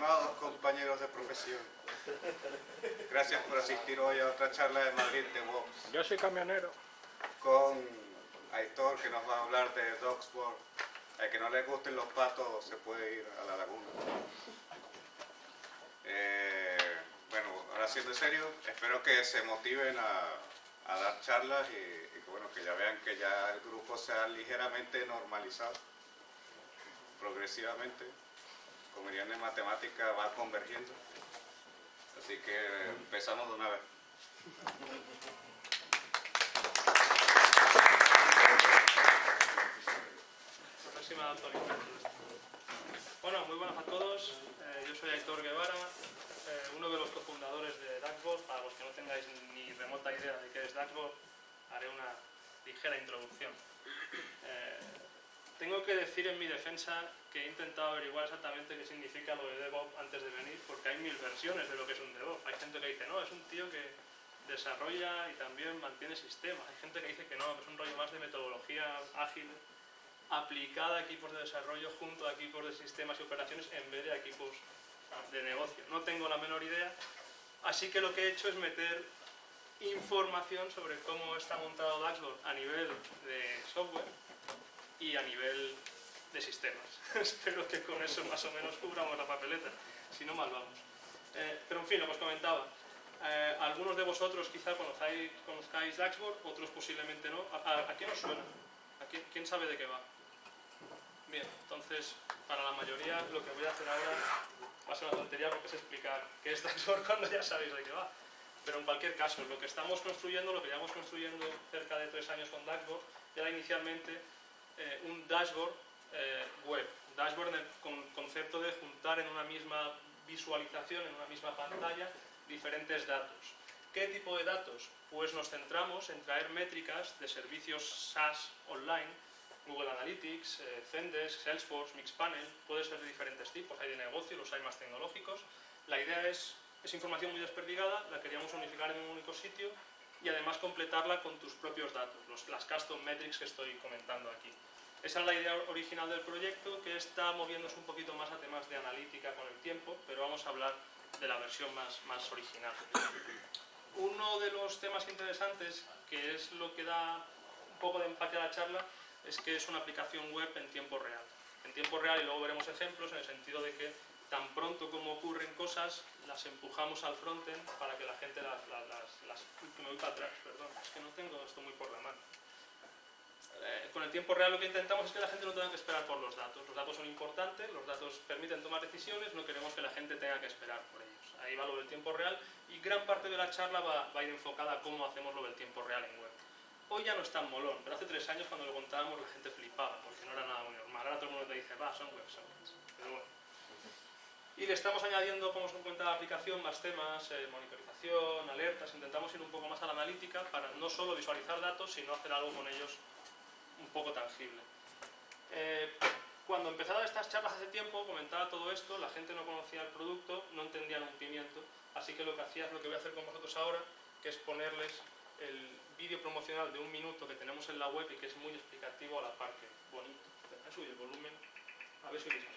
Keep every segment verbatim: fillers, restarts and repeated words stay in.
estimados compañeros de profesión. Gracias por asistir hoy a otra charla de Madrid DevOps. Yo soy camionero. Con Aitor, que nos va a hablar de Dogsburg. Al que no le gusten los patos se puede ir a la laguna. Eh, bueno, ahora siendo serio, espero que se motiven a, a dar charlas y, y que, bueno, que ya vean que ya el grupo se ha ligeramente normalizado, progresivamente. Como dirían en matemática, va convergiendo. Así que empezamos de una vez. Bueno, muy buenas a todos. Eh, yo soy Aitor Guevara, eh, uno de los cofundadores de Dogsburg. Para los que no tengáis ni remota idea de qué es Dogsburg, haré una ligera introducción. Eh, tengo que decir en mi defensa que he intentado averiguar exactamente qué significa lo de DevOps antes de venir, porque hay mil versiones de lo que es un DevOps. Hay gente que dice, no, es un tío que desarrolla y también mantiene sistemas. Hay gente que dice que no, que es un rollo más de metodología ágil aplicada a equipos de desarrollo junto a equipos de sistemas y operaciones en vez de a equipos de negocio. No tengo la menor idea, así que lo que he hecho es meter información sobre cómo está montado Dogsburg a nivel de software y a nivel de sistemas. Espero que con eso más o menos cubramos la papeleta, si no mal vamos. Eh, pero en fin, lo que os comentaba, eh, algunos de vosotros quizá conozcáis, conozcáis Dogsburg, otros posiblemente no. ¿A, a, a quién os suena? ¿A quién, quién sabe de qué va? Bien, entonces, para la mayoría lo que voy a hacer ahora va a ser una tontería porque es explicar qué es Dogsburg cuando ya sabéis de qué va. Pero en cualquier caso, lo que estamos construyendo, lo que llevamos construyendo cerca de tres años con Dogsburg, era inicialmente eh, un dashboard eh, web. Dashboard con el concepto de juntar en una misma visualización, en una misma pantalla, diferentes datos. ¿Qué tipo de datos? Pues nos centramos en traer métricas de servicios SaaS online, Google Analytics, eh, Zendesk, Salesforce, Mixpanel, puede ser de diferentes tipos, hay de negocio, los hay más tecnológicos. La idea es, es información muy desperdigada, la queríamos unificar en un único sitio y además completarla con tus propios datos, los, las custom metrics que estoy comentando aquí. Esa es la idea original del proyecto, que está moviéndose un poquito más a temas de analítica con el tiempo, pero vamos a hablar de la versión más, más original. Uno de los temas interesantes, que es lo que da un poco de empaque a la charla, es que es una aplicación web en tiempo real. En tiempo real, y luego veremos ejemplos, en el sentido de que tan pronto como ocurren cosas, las empujamos al frontend para que la gente las... las, las, las me voy para atrás, perdón, es que no tengo esto muy por la mano. Eh, con el tiempo real lo que intentamos es que la gente no tenga que esperar por los datos. Los datos son importantes, los datos permiten tomar decisiones, no queremos que la gente tenga que esperar por ellos. Ahí va lo del tiempo real y gran parte de la charla va, va a ir enfocada a cómo hacemos lo del tiempo real en web. Hoy ya no es tan molón, pero hace tres años cuando lo contábamos la gente flipaba, porque no era nada muy normal. Ahora todo el mundo te dice, va, son websockets. Pero bueno. Y le estamos añadiendo, como os cuenta la aplicación, más temas, eh, monitorización, alertas. Intentamos ir un poco más a la analítica para no solo visualizar datos, sino hacer algo con ellos un poco tangible. Eh, cuando empezaron estas charlas hace tiempo, comentaba todo esto, la gente no conocía el producto, no entendían un pimiento, así que lo que hacía es lo que voy a hacer con vosotros ahora, que es ponerles el vídeo promocional de un minuto que tenemos en la web y que es muy explicativo a la par que bonito. Voy a subir el volumen, a ver si oís.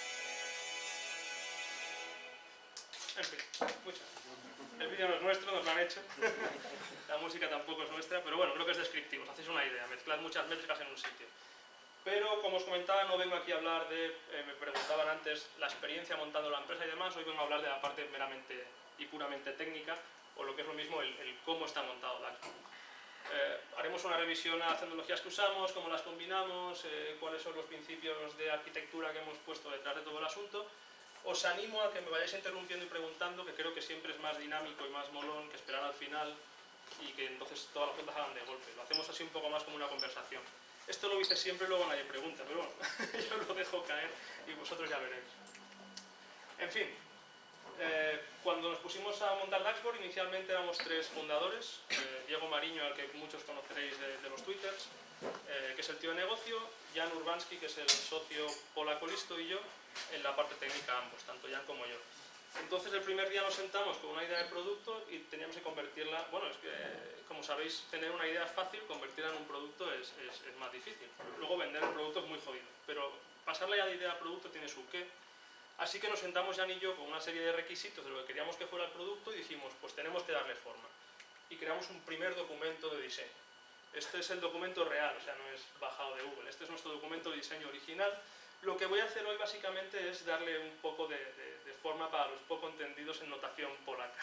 En fin, muchas. El vídeo no es nuestro, nos lo han han hecho. La música tampoco es nuestra, pero bueno, creo que es descriptivo, os hacéis una idea, mezclad muchas métricas en un sitio. Pero, como os comentaba, no vengo aquí a hablar de, eh, me preguntaban antes, la experiencia montando la empresa y demás, hoy vengo a hablar de la parte meramente y puramente técnica, o lo que es lo mismo, el, el cómo está montado DAXBoard. Eh, haremos una revisión a las tecnologías que usamos, cómo las combinamos, eh, cuáles son los principios de arquitectura que hemos puesto detrás de todo el asunto. Os animo a que me vayáis interrumpiendo y preguntando, que creo que siempre es más dinámico y más molón que esperar al final y que entonces todas las preguntas hagan de golpe. Lo hacemos así un poco más como una conversación. Esto lo hice siempre y luego nadie pregunta, pero bueno, yo lo dejo caer y vosotros ya veréis. En fin, eh, cuando nos pusimos a montar DAXBoard, inicialmente éramos tres fundadores. Eh, Diego Mariño, al que muchos conoceréis de, de los twitters, eh, que es el tío de negocio, Jan Urbanski, que es el socio polaco listo, y yo, en la parte técnica ambos, tanto Jan como yo. Entonces el primer día nos sentamos con una idea de producto y teníamos que convertirla, bueno, es que como sabéis, tener una idea es fácil, convertirla en un producto es, es, es más difícil. Luego vender el producto es muy jodido, pero pasarla ya de idea a producto tiene su qué. Así que nos sentamos Jan y yo con una serie de requisitos de lo que queríamos que fuera el producto y dijimos, pues tenemos que darle forma. Y creamos un primer documento de diseño. Este es el documento real, o sea, no es bajado de Google. Este es nuestro documento de diseño original. Lo que voy a hacer hoy básicamente es darle un poco de, de, de forma para los poco entendidos en notación polaca.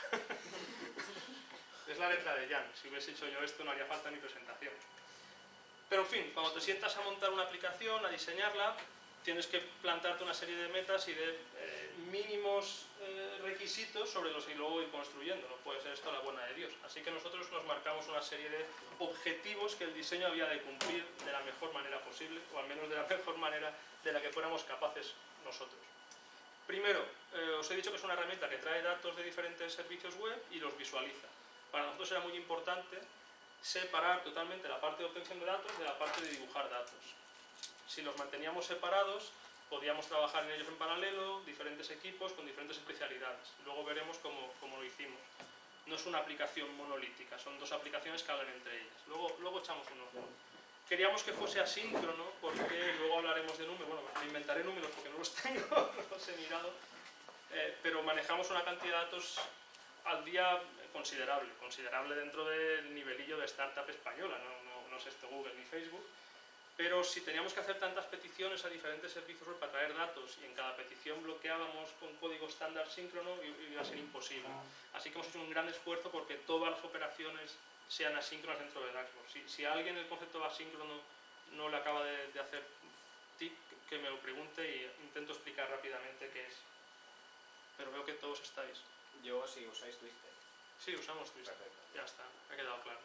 Es la letra de Jan. Si hubiese hecho yo esto no haría falta ni presentación. Pero en fin, cuando te sientas a montar una aplicación, a diseñarla, tienes que plantarte una serie de metas y de eh, mínimos eh, requisitos sobre los que luego ir construyendo. No puede ser esto la buena de Dios. Así que nosotros nos marcamos una serie de objetivos que el diseño había de cumplir de la mejor manera posible, o al menos de la mejor manera de la que fuéramos capaces nosotros. Primero, eh, os he dicho que es una herramienta que trae datos de diferentes servicios web y los visualiza. Para nosotros era muy importante separar totalmente la parte de obtención de datos de la parte de dibujar datos. Si los manteníamos separados, podíamos trabajar en ellos en paralelo, diferentes equipos con diferentes especialidades. Luego veremos cómo, cómo lo hicimos. No es una aplicación monolítica, son dos aplicaciones que hablan entre ellas. Luego, luego echamos un ojo. Queríamos que fuese asíncrono, porque luego hablaremos de números. Bueno, me inventaré números porque no los tengo, no los he mirado. Eh, pero manejamos una cantidad de datos al día considerable, considerable dentro del nivelillo de startup española, no, no, no es esto Google ni Facebook. Pero si teníamos que hacer tantas peticiones a diferentes servicios web para traer datos y en cada petición bloqueábamos con código estándar síncrono, iba a ser imposible. Así que hemos hecho un gran esfuerzo porque todas las operaciones sean asíncronas dentro de DAXBoard. Si, si a alguien el concepto de asíncrono no le acaba de, de hacer tic, que me lo pregunte y intento explicar rápidamente qué es. Pero veo que todos estáis. Yo sí usáis Twister. Sí, usamos Twister. Perfecto. Ya está, me ha quedado claro.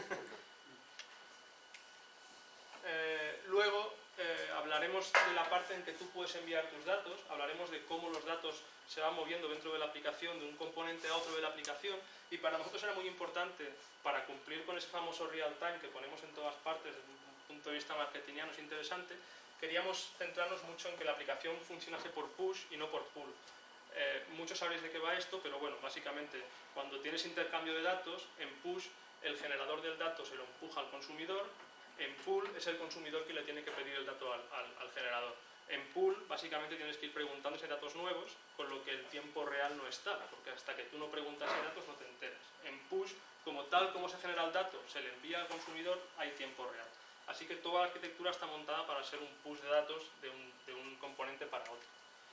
Eh, luego eh, hablaremos de la parte en que tú puedes enviar tus datos, hablaremos de cómo los datos se van moviendo dentro de la aplicación, de un componente a otro de la aplicación, y para nosotros era muy importante, para cumplir con ese famoso real time que ponemos en todas partes, desde un punto de vista marketingiano es interesante, queríamos centrarnos mucho en que la aplicación funcionase por push y no por pull. Eh, muchos sabréis de qué va esto, pero bueno, básicamente cuando tienes intercambio de datos, en push el generador del dato se lo empuja al consumidor. En pull es el consumidor que le tiene que pedir el dato al, al, al generador. En pull básicamente tienes que ir preguntando si hay datos nuevos, con lo que el tiempo real no está, porque hasta que tú no preguntas si hay datos no te enteras. En push, como tal como se genera el dato, se le envía al consumidor, hay tiempo real. Así que toda la arquitectura está montada para ser un push de datos de un, de un componente para otro.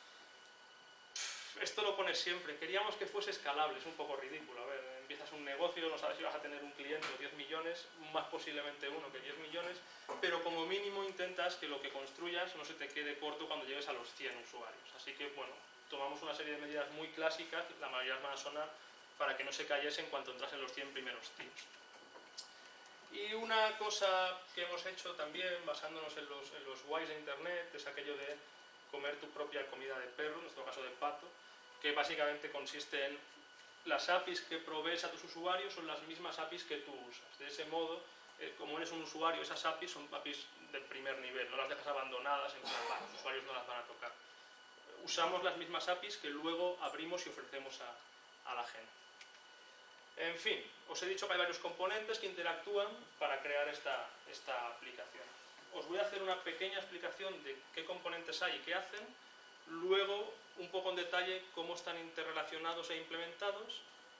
Esto lo pones siempre. Queríamos que fuese escalable, es un poco ridículo. A ver, empiezas un negocio, no sabes si vas a tener un cliente o diez millones, más posiblemente uno que diez millones, pero como mínimo intentas que lo que construyas no se te quede corto cuando llegues a los cien usuarios. Así que, bueno, tomamos una serie de medidas muy clásicas, la mayoría van a sonar, para que no se cayese en cuanto entras en los cien primeros tíos. Y una cosa que hemos hecho también, basándonos en los, en los whys de Internet, es aquello de comer tu propia comida de perro, en nuestro caso de pato, que básicamente consiste en las A P Is que provees a tus usuarios son las mismas A P Is que tú usas. De ese modo, eh, como eres un usuario, esas A P Is son A P Is de primer nivel, no las dejas abandonadas, en plan, bah, los usuarios no las van a tocar. Usamos las mismas A P Is que luego abrimos y ofrecemos a, a la gente. En fin, os he dicho que hay varios componentes que interactúan para crear esta, esta aplicación. Os voy a hacer una pequeña explicación de qué componentes hay y qué hacen, luego un poco en detalle cómo están interrelacionados e implementados,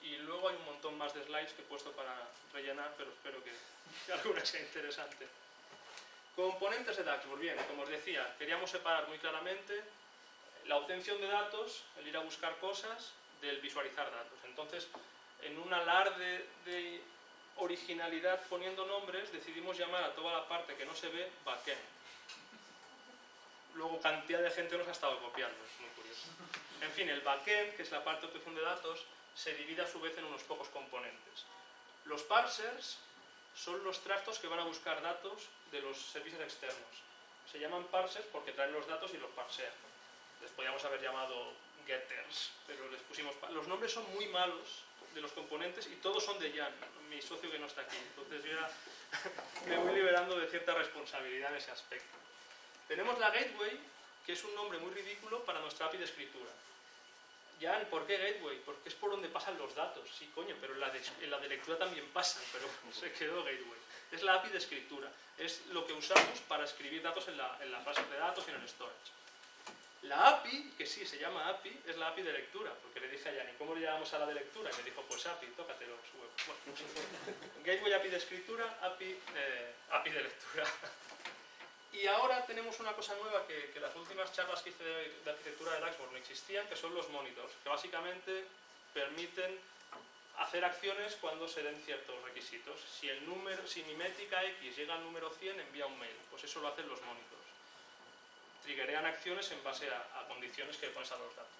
y luego hay un montón más de slides que he puesto para rellenar, pero espero que, que alguna sea interesante. Componentes de Dashboard. Bien, como os decía, queríamos separar muy claramente la obtención de datos, el ir a buscar cosas, del visualizar datos. Entonces, en un alarde de originalidad poniendo nombres, decidimos llamar a toda la parte que no se ve backend. Luego cantidad de gente nos ha estado copiando, es muy curioso. En fin, el backend, que es la parte de obtención de datos, se divide a su vez en unos pocos componentes. Los parsers son los trastos que van a buscar datos de los servicios externos. Se llaman parsers porque traen los datos y los parsean. Les podríamos haber llamado getters, pero les pusimos... Los nombres son muy malos de los componentes y todos son de Jan, mi socio que no está aquí. Entonces yo ya me voy liberando de cierta responsabilidad en ese aspecto. Tenemos la gateway, que es un nombre muy ridículo para nuestra A P I de escritura. Jan, ¿por qué gateway? Porque es por donde pasan los datos. Sí, coño, pero en la de, en la de lectura también pasan, pero se quedó gateway. Es la A P I de escritura. Es lo que usamos para escribir datos en, la, en las bases de datos y en el storage. La A P I, que sí se llama A P I, es la A P I de lectura, porque le dije a Jan, ¿y cómo le llamamos a la de lectura? Y me dijo, pues A P I, tócatelo, su web. Bueno, gateway A P I de escritura, A P I, eh, A P I de lectura. Y ahora tenemos una cosa nueva que, que las últimas charlas que hice de, de arquitectura de Dashboard no existían, que son los monitors, que básicamente permiten hacer acciones cuando se den ciertos requisitos. Si, el número, si mi métrica X llega al número cien, envía un mail. Pues eso lo hacen los monitors. Triggerean acciones en base a, a condiciones que pones a los datos.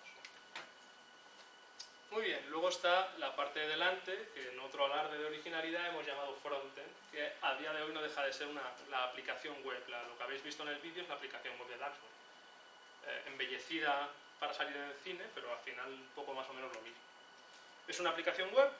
Muy bien, luego está la parte de delante, que en otro alarde de originalidad hemos llamado frontend, que a día de hoy no deja de ser una, la aplicación web. La, lo que habéis visto en el vídeo es la aplicación web de Dashboard. Eh, embellecida para salir en el cine, pero al final un poco más o menos lo mismo. Es una aplicación web.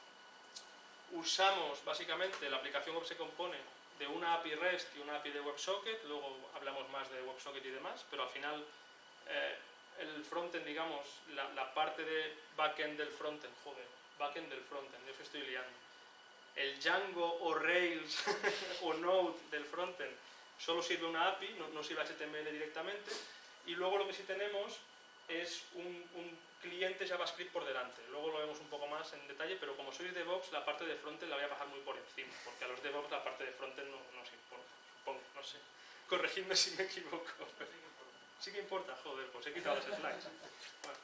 Usamos, básicamente, la aplicación web se compone de una A P I REST y una A P I de WebSocket, luego hablamos más de WebSocket y demás, pero al final eh, el frontend, digamos, la, la parte de backend del frontend, joder, backend del frontend, yo os estoy liando. El Django o Rails o Node del frontend solo sirve una A P I, no, no sirve H T M L directamente, y luego lo que sí tenemos es un, un cliente JavaScript por delante. Luego lo vemos un poco más en detalle, pero como soy DevOps, la parte de frontend la voy a pasar muy por encima, porque a los DevOps la parte de frontend no, no nos importa, supongo, no sé. Corregidme si me equivoco. Sí que importa, joder, pues he quitado los slides. Bueno.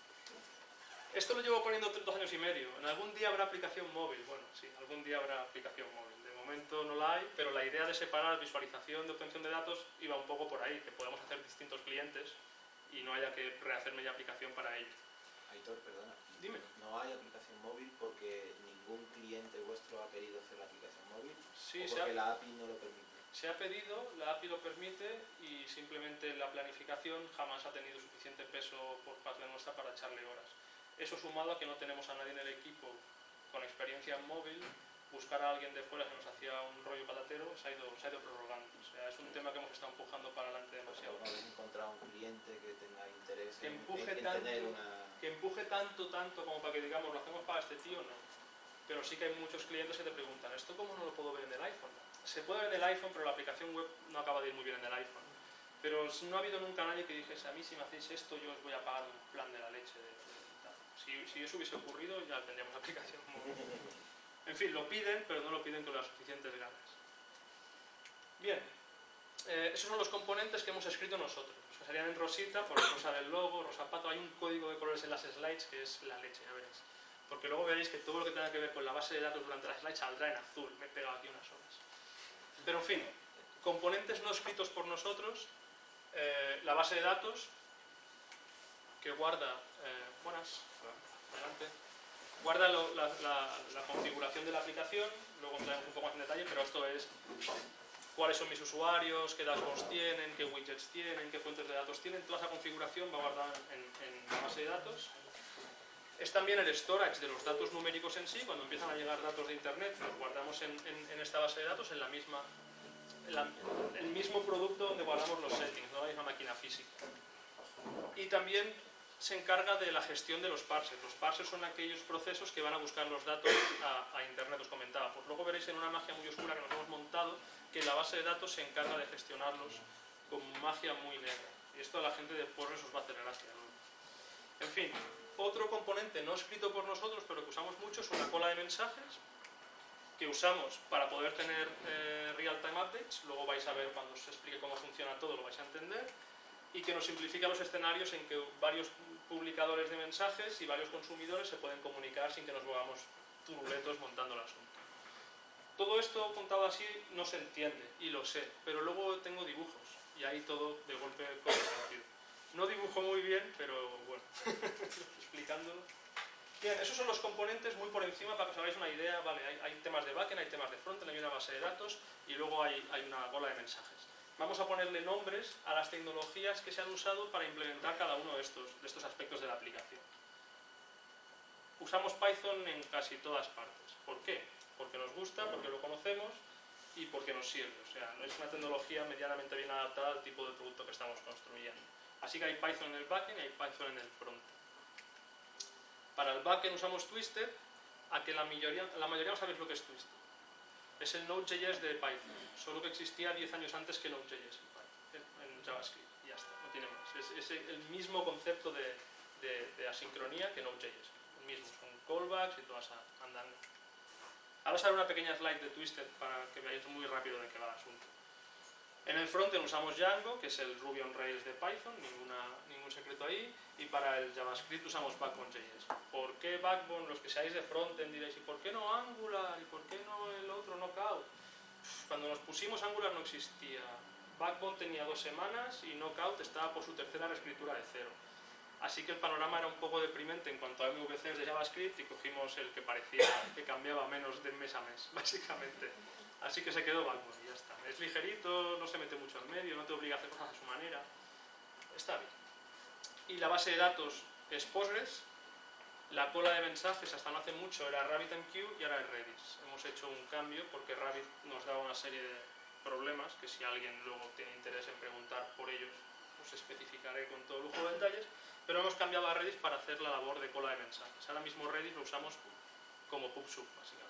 Esto lo llevo poniendo dos años y medio. ¿En algún día habrá aplicación móvil? Bueno, sí, algún día habrá aplicación móvil. De momento no la hay, pero la idea de separar visualización de obtención de datos iba un poco por ahí, que podamos hacer distintos clientes y no haya que rehacer media aplicación para ello. Aitor, perdona. Dime. ¿No hay aplicación móvil porque ningún cliente vuestro ha querido hacer la aplicación móvil? Sí, ¿O se porque ha, la A P I no lo permite? se ha pedido, la A P I lo permite y simplemente la planificación jamás ha tenido suficiente peso por parte nuestra para echarle horas. Eso sumado a que no tenemos a nadie en el equipo con experiencia en móvil, buscar a alguien de fuera que nos hacía un rollo patatero se ha ido, se ha ido prorrogando. O sea, es un tema que hemos estado empujando para adelante demasiado. ¿No habéis encontrado un cliente que tenga interés Que en, empuje en, en tanto, tener una... que empuje tanto, tanto como para que digamos, lo hacemos para este tío, no. Pero sí que hay muchos clientes que te preguntan, ¿esto cómo no lo puedo ver en el iPhone? Se puede ver en el iPhone, pero la aplicación web no acaba de ir muy bien en el iPhone. Pero no ha habido nunca nadie que dijese, a mí si me hacéis esto yo os voy a pagar un plan de la leche. De, de, tal. Si, si eso hubiese ocurrido ya tendríamos aplicación móvil. En fin, lo piden, pero no lo piden con las suficientes ganas. Bien, eh, esos son los componentes que hemos escrito nosotros. Los que salían en rosita, por rosa del logo, rosa pato. Hay un código de colores en las slides que es la leche, ya veréis. Porque luego veréis que todo lo que tenga que ver con la base de datos durante las slides saldrá en azul. Me he pegado aquí unas horas. Pero en fin, componentes no escritos por nosotros. Eh, la base de datos que guarda... Eh, buenas, adelante. Guarda lo, la, la, la configuración de la aplicación, luego entraremos un poco más en detalle, pero esto es cuáles son mis usuarios, qué dashboards tienen, qué widgets tienen, qué fuentes de datos tienen. Toda esa configuración va guardada en, en la base de datos. Es también el storage de los datos numéricos en sí. Cuando empiezan a llegar datos de internet, los guardamos en, en, en esta base de datos, en la misma, en la, el mismo producto donde guardamos los settings, no la misma máquina física. Y también se encarga de la gestión de los parsers. Los parsers son aquellos procesos que van a buscar los datos a, a internet, os comentaba. Pues luego veréis en una magia muy oscura que nos hemos montado que la base de datos se encarga de gestionarlos con magia muy negra. Y esto a la gente de Postgres os va a hacer gracia, ¿no? En fin, Otro componente no escrito por nosotros, pero que usamos mucho, es una cola de mensajes que usamos para poder tener eh, real-time updates. Luego vais a ver, cuando os explique cómo funciona todo, lo vais a entender. Y que nos simplifica los escenarios en que varios publicadores de mensajes y varios consumidores se pueden comunicar sin que nos volvamos turuletos montando el asunto. Todo esto contado así no se entiende, y lo sé, pero luego tengo dibujos, y ahí todo de golpe coge sentido. No dibujo muy bien, pero bueno, explicándolo. Bien, esos son los componentes muy por encima para que os hagáis una idea. Vale, hay, hay temas de backend, hay temas de frontend, hay una base de datos y luego hay, hay una cola de mensajes. Vamos a ponerle nombres a las tecnologías que se han usado para implementar cada uno de estos, de estos aspectos de la aplicación. Usamos Python en casi todas partes. ¿Por qué? Porque nos gusta, porque lo conocemos y porque nos sirve. O sea, no es una tecnología medianamente bien adaptada al tipo de producto que estamos construyendo. Así que hay Python en el backend y hay Python en el frontend. Para el backend usamos Twisted, a que la mayoría, la mayoría no sabéis lo que es Twisted. Es el Node.js de Python, solo que existía diez años antes que Node.js en, Python, en JavaScript. Y ya está, no tiene más. Es, es el mismo concepto de, de, de asincronía que Node.js. El mismo, con callbacks y toda esa andando. Ahora os haré una pequeña slide de Twisted para que veáis muy rápido de qué va el asunto. En el frontend usamos Django, que es el Ruby on Rails de Python, ninguna, ningún secreto ahí, y para el JavaScript usamos Backbone.js. ¿Por qué Backbone? Los que seáis de frontend diréis, ¿y por qué no Angular? ¿Y por qué no el otro Knockout? Cuando nos pusimos Angular no existía. Backbone tenía dos semanas y Knockout estaba por su tercera reescritura de cero. Así que el panorama era un poco deprimente en cuanto a M V Cs de JavaScript y cogimos el que parecía que cambiaba menos de mes a mes, básicamente. Así que se quedó Backbone y ya está. Es ligerito, no se mete mucho al medio, no te obliga a hacer cosas a su manera. Está bien. Y la base de datos es Postgres. La cola de mensajes hasta no hace mucho era RabbitMQ y ahora es Redis. Hemos hecho un cambio porque Rabbit nos daba una serie de problemas que si alguien luego tiene interés en preguntar por ellos os especificaré con todo lujo de detalles, pero hemos cambiado a Redis para hacer la labor de cola de mensajes. Ahora mismo Redis lo usamos como PubSub, básicamente.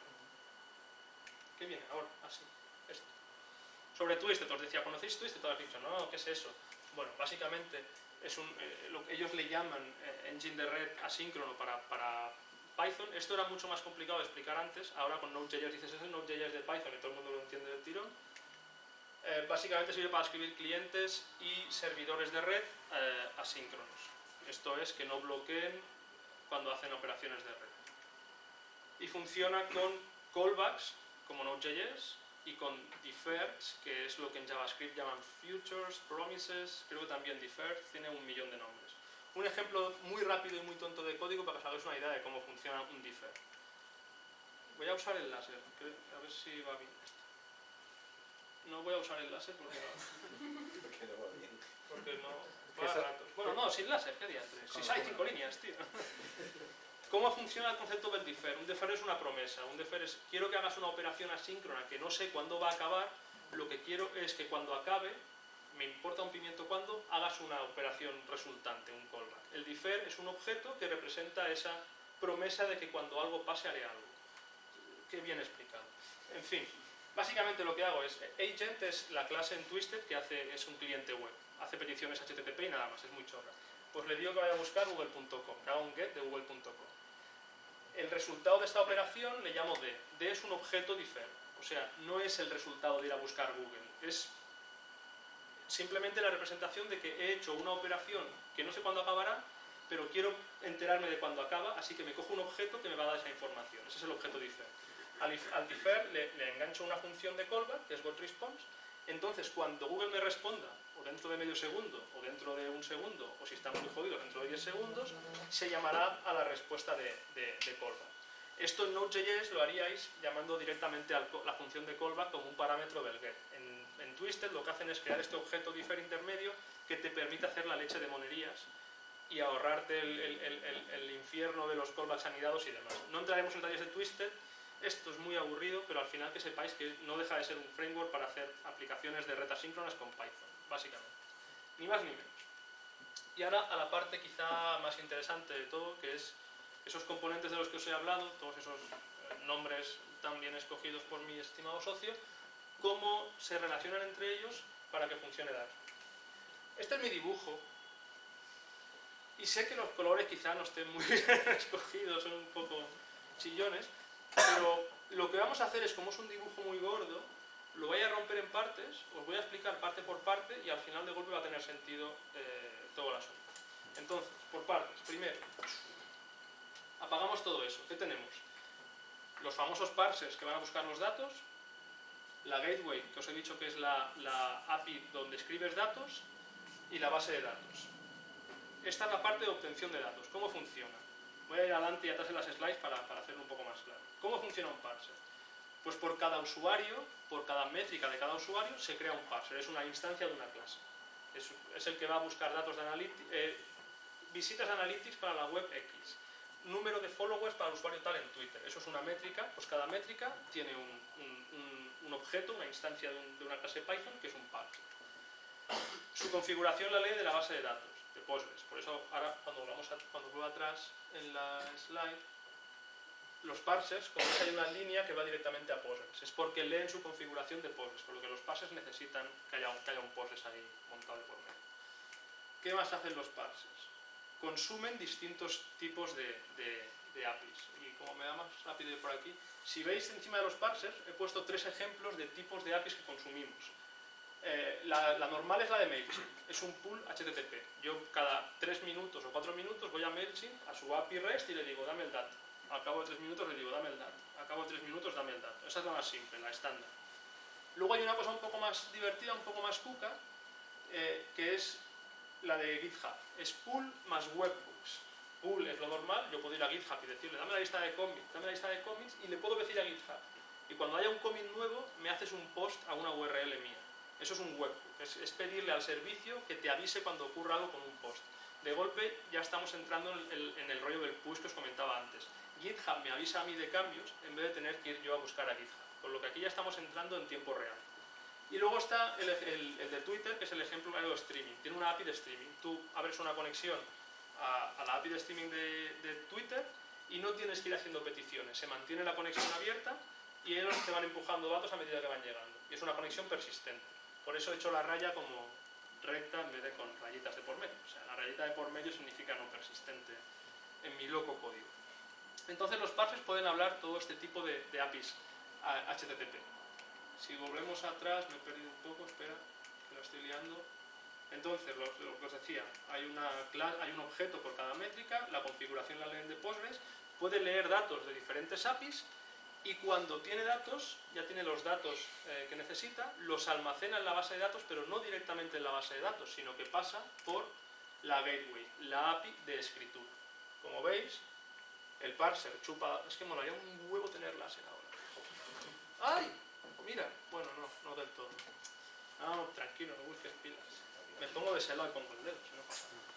¿Qué viene ahora? Así, ah, esto. Sobre Twisted, os decía, ¿conocéis Twisted? Todos habéis dicho, no, ¿qué es eso? Bueno, básicamente es un, eh, lo que ellos le llaman eh, engine de red asíncrono para, para Python. Esto era mucho más complicado de explicar antes. Ahora con Node.js dices, es el Node.js de Python y todo el mundo lo entiende del tirón. Eh, básicamente sirve para escribir clientes y servidores de red eh, asíncronos. Esto es que no bloqueen cuando hacen operaciones de red. Y funciona con callbacks, como Node.js, y con deferreds, que es lo que en JavaScript llaman futures, promises, creo que también deferred, tiene un millón de nombres. Un ejemplo muy rápido y muy tonto de código para que os hagáis una idea de cómo funciona un defer. Voy a usar el láser, a ver si va bien esto. No voy a usar el láser porque no. Porque no va bien. Porque no. Va a ratos. Bueno, no, sin láser, ¿qué diantres? Si hay cinco líneas, tío. ¿Cómo funciona el concepto del defer? Un defer es una promesa. Un defer es, quiero que hagas una operación asíncrona que no sé cuándo va a acabar. Lo que quiero es que cuando acabe, me importa un pimiento cuándo, hagas una operación resultante, un callback. El defer es un objeto que representa esa promesa de que cuando algo pase haré algo. Qué bien explicado. En fin, básicamente lo que hago es, agent es la clase en Twisted que hace, es un cliente web. Hace peticiones H T T P y nada más, es muy chorra. Pues le digo que vaya a buscar google punto com, que haga un get de google punto com. El resultado de esta operación le llamo D. D es un objeto defer. O sea, no es el resultado de ir a buscar Google. Es simplemente la representación de que he hecho una operación que no sé cuándo acabará, pero quiero enterarme de cuándo acaba, así que me cojo un objeto que me va a dar esa información. Ese es el objeto defer. Al, al defer le, le engancho una función de callback, que es getResponse. Entonces, cuando Google me responda, o dentro de medio segundo, o dentro de un segundo, o si está muy jodido, dentro de diez segundos, se llamará a la respuesta de, de, de callback. Esto en Node.js lo haríais llamando directamente a la función de callback como un parámetro del get. En, en Twisted lo que hacen es crear este objeto defer intermedio que te permite hacer la leche de monerías y ahorrarte el, el, el, el, el infierno de los callbacks anidados y demás. No entraremos en detalles de Twisted. Esto es muy aburrido, pero al final que sepáis que no deja de ser un framework para hacer aplicaciones de red asíncronas con Python, básicamente. Ni más ni menos. Y ahora a la parte quizá más interesante de todo, que es esos componentes de los que os he hablado, todos esos nombres tan bien escogidos por mi estimado socio, cómo se relacionan entre ellos para que funcione Dart. Este es mi dibujo. Y sé que los colores quizá no estén muy bien escogidos, son un poco chillones, pero lo que vamos a hacer es, como es un dibujo muy gordo, lo voy a romper en partes, os voy a explicar parte por parte y al final de golpe va a tener sentido eh, todo el asunto. Entonces, por partes. Primero, apagamos todo eso. ¿Qué tenemos? Los famosos parsers que van a buscar los datos, la gateway, que os he dicho que es la, la A P I donde escribes datos, y la base de datos. Esta es la parte de obtención de datos. ¿Cómo funciona? Voy a ir adelante y atrás en las slides para, para hacerlo un poco más claro. ¿Cómo funciona un parser? Pues por cada usuario, por cada métrica de cada usuario, se crea un parser. Es una instancia de una clase. Es, es el que va a buscar datos de analytics, eh, visitas de analytics para la web X. Número de followers para el usuario tal en Twitter. Eso es una métrica. Pues cada métrica tiene un, un, un, un objeto, una instancia de, un, de una clase Python, que es un parser. Su configuración la lee de la base de datos, de Postgres. Por eso ahora, cuando, vamos a, cuando vuelvo atrás en la slide, los parsers, como veis, hay una línea que va directamente a Postgres. Es porque leen su configuración de Postgres, por lo que los parsers necesitan que haya, un, que haya un Postgres ahí montado por medio. ¿Qué más hacen los parsers? Consumen distintos tipos de, de, de A P Is. Y como me da más rápido ir por aquí, si veis encima de los parsers, he puesto tres ejemplos de tipos de A P Is que consumimos. Eh, la, la normal es la de MailChimp, es un pool H T T P. Yo cada tres minutos o cuatro minutos voy a MailChimp, a su A P I REST, y le digo, dame el dato. Al cabo de tres minutos le digo, dame el dato. Al cabo de tres minutos, dame el dato. Esa es la más simple, la estándar. Luego hay una cosa un poco más divertida, un poco más cuca, eh, que es la de GitHub. Es pool más webhooks. Pool es lo normal, yo puedo ir a GitHub y decirle, dame la lista de commits, dame la lista de commits, y le puedo decir a GitHub. Y cuando haya un commit nuevo, me haces un post a una U R L mía. Eso es un webhook, es, es pedirle al servicio que te avise cuando ocurra algo con un post. De golpe ya estamos entrando en el, en el rollo del push que os comentaba antes. GitHub me avisa a mí de cambios en vez de tener que ir yo a buscar a GitHub. Por lo que aquí ya estamos entrando en tiempo real. Y luego está el, el, el de Twitter, que es el ejemplo de streaming. Tiene una A P I de streaming. Tú abres una conexión a, a la A P I de streaming de, de Twitter y no tienes que ir haciendo peticiones. Se mantiene la conexión abierta y ellos te van empujando datos a medida que van llegando. Y es una conexión persistente. Por eso he hecho la raya como recta en vez de con rayitas de por medio. O sea, la rayita de por medio significa no persistente en mi loco código. Entonces los parsers pueden hablar todo este tipo de, de A P Is H T T P. Si volvemos atrás, me he perdido un poco, espera, que lo estoy liando. Entonces, lo, lo que os decía, hay, una clase, hay un objeto por cada métrica, la configuración la leen de Postgres, puede leer datos de diferentes A P Is, y cuando tiene datos, ya tiene los datos eh, que necesita, los almacena en la base de datos, pero no directamente en la base de datos, sino que pasa por la gateway, la A P I de escritura. Como veis, el parser chupa... Es que molaría un huevo tener láser ahora. ¡Ay! Mira, bueno, no, no del todo. No, tranquilo, no busques pilas. Me pongo de ese lado y pongo el dedo, si no pasa nada.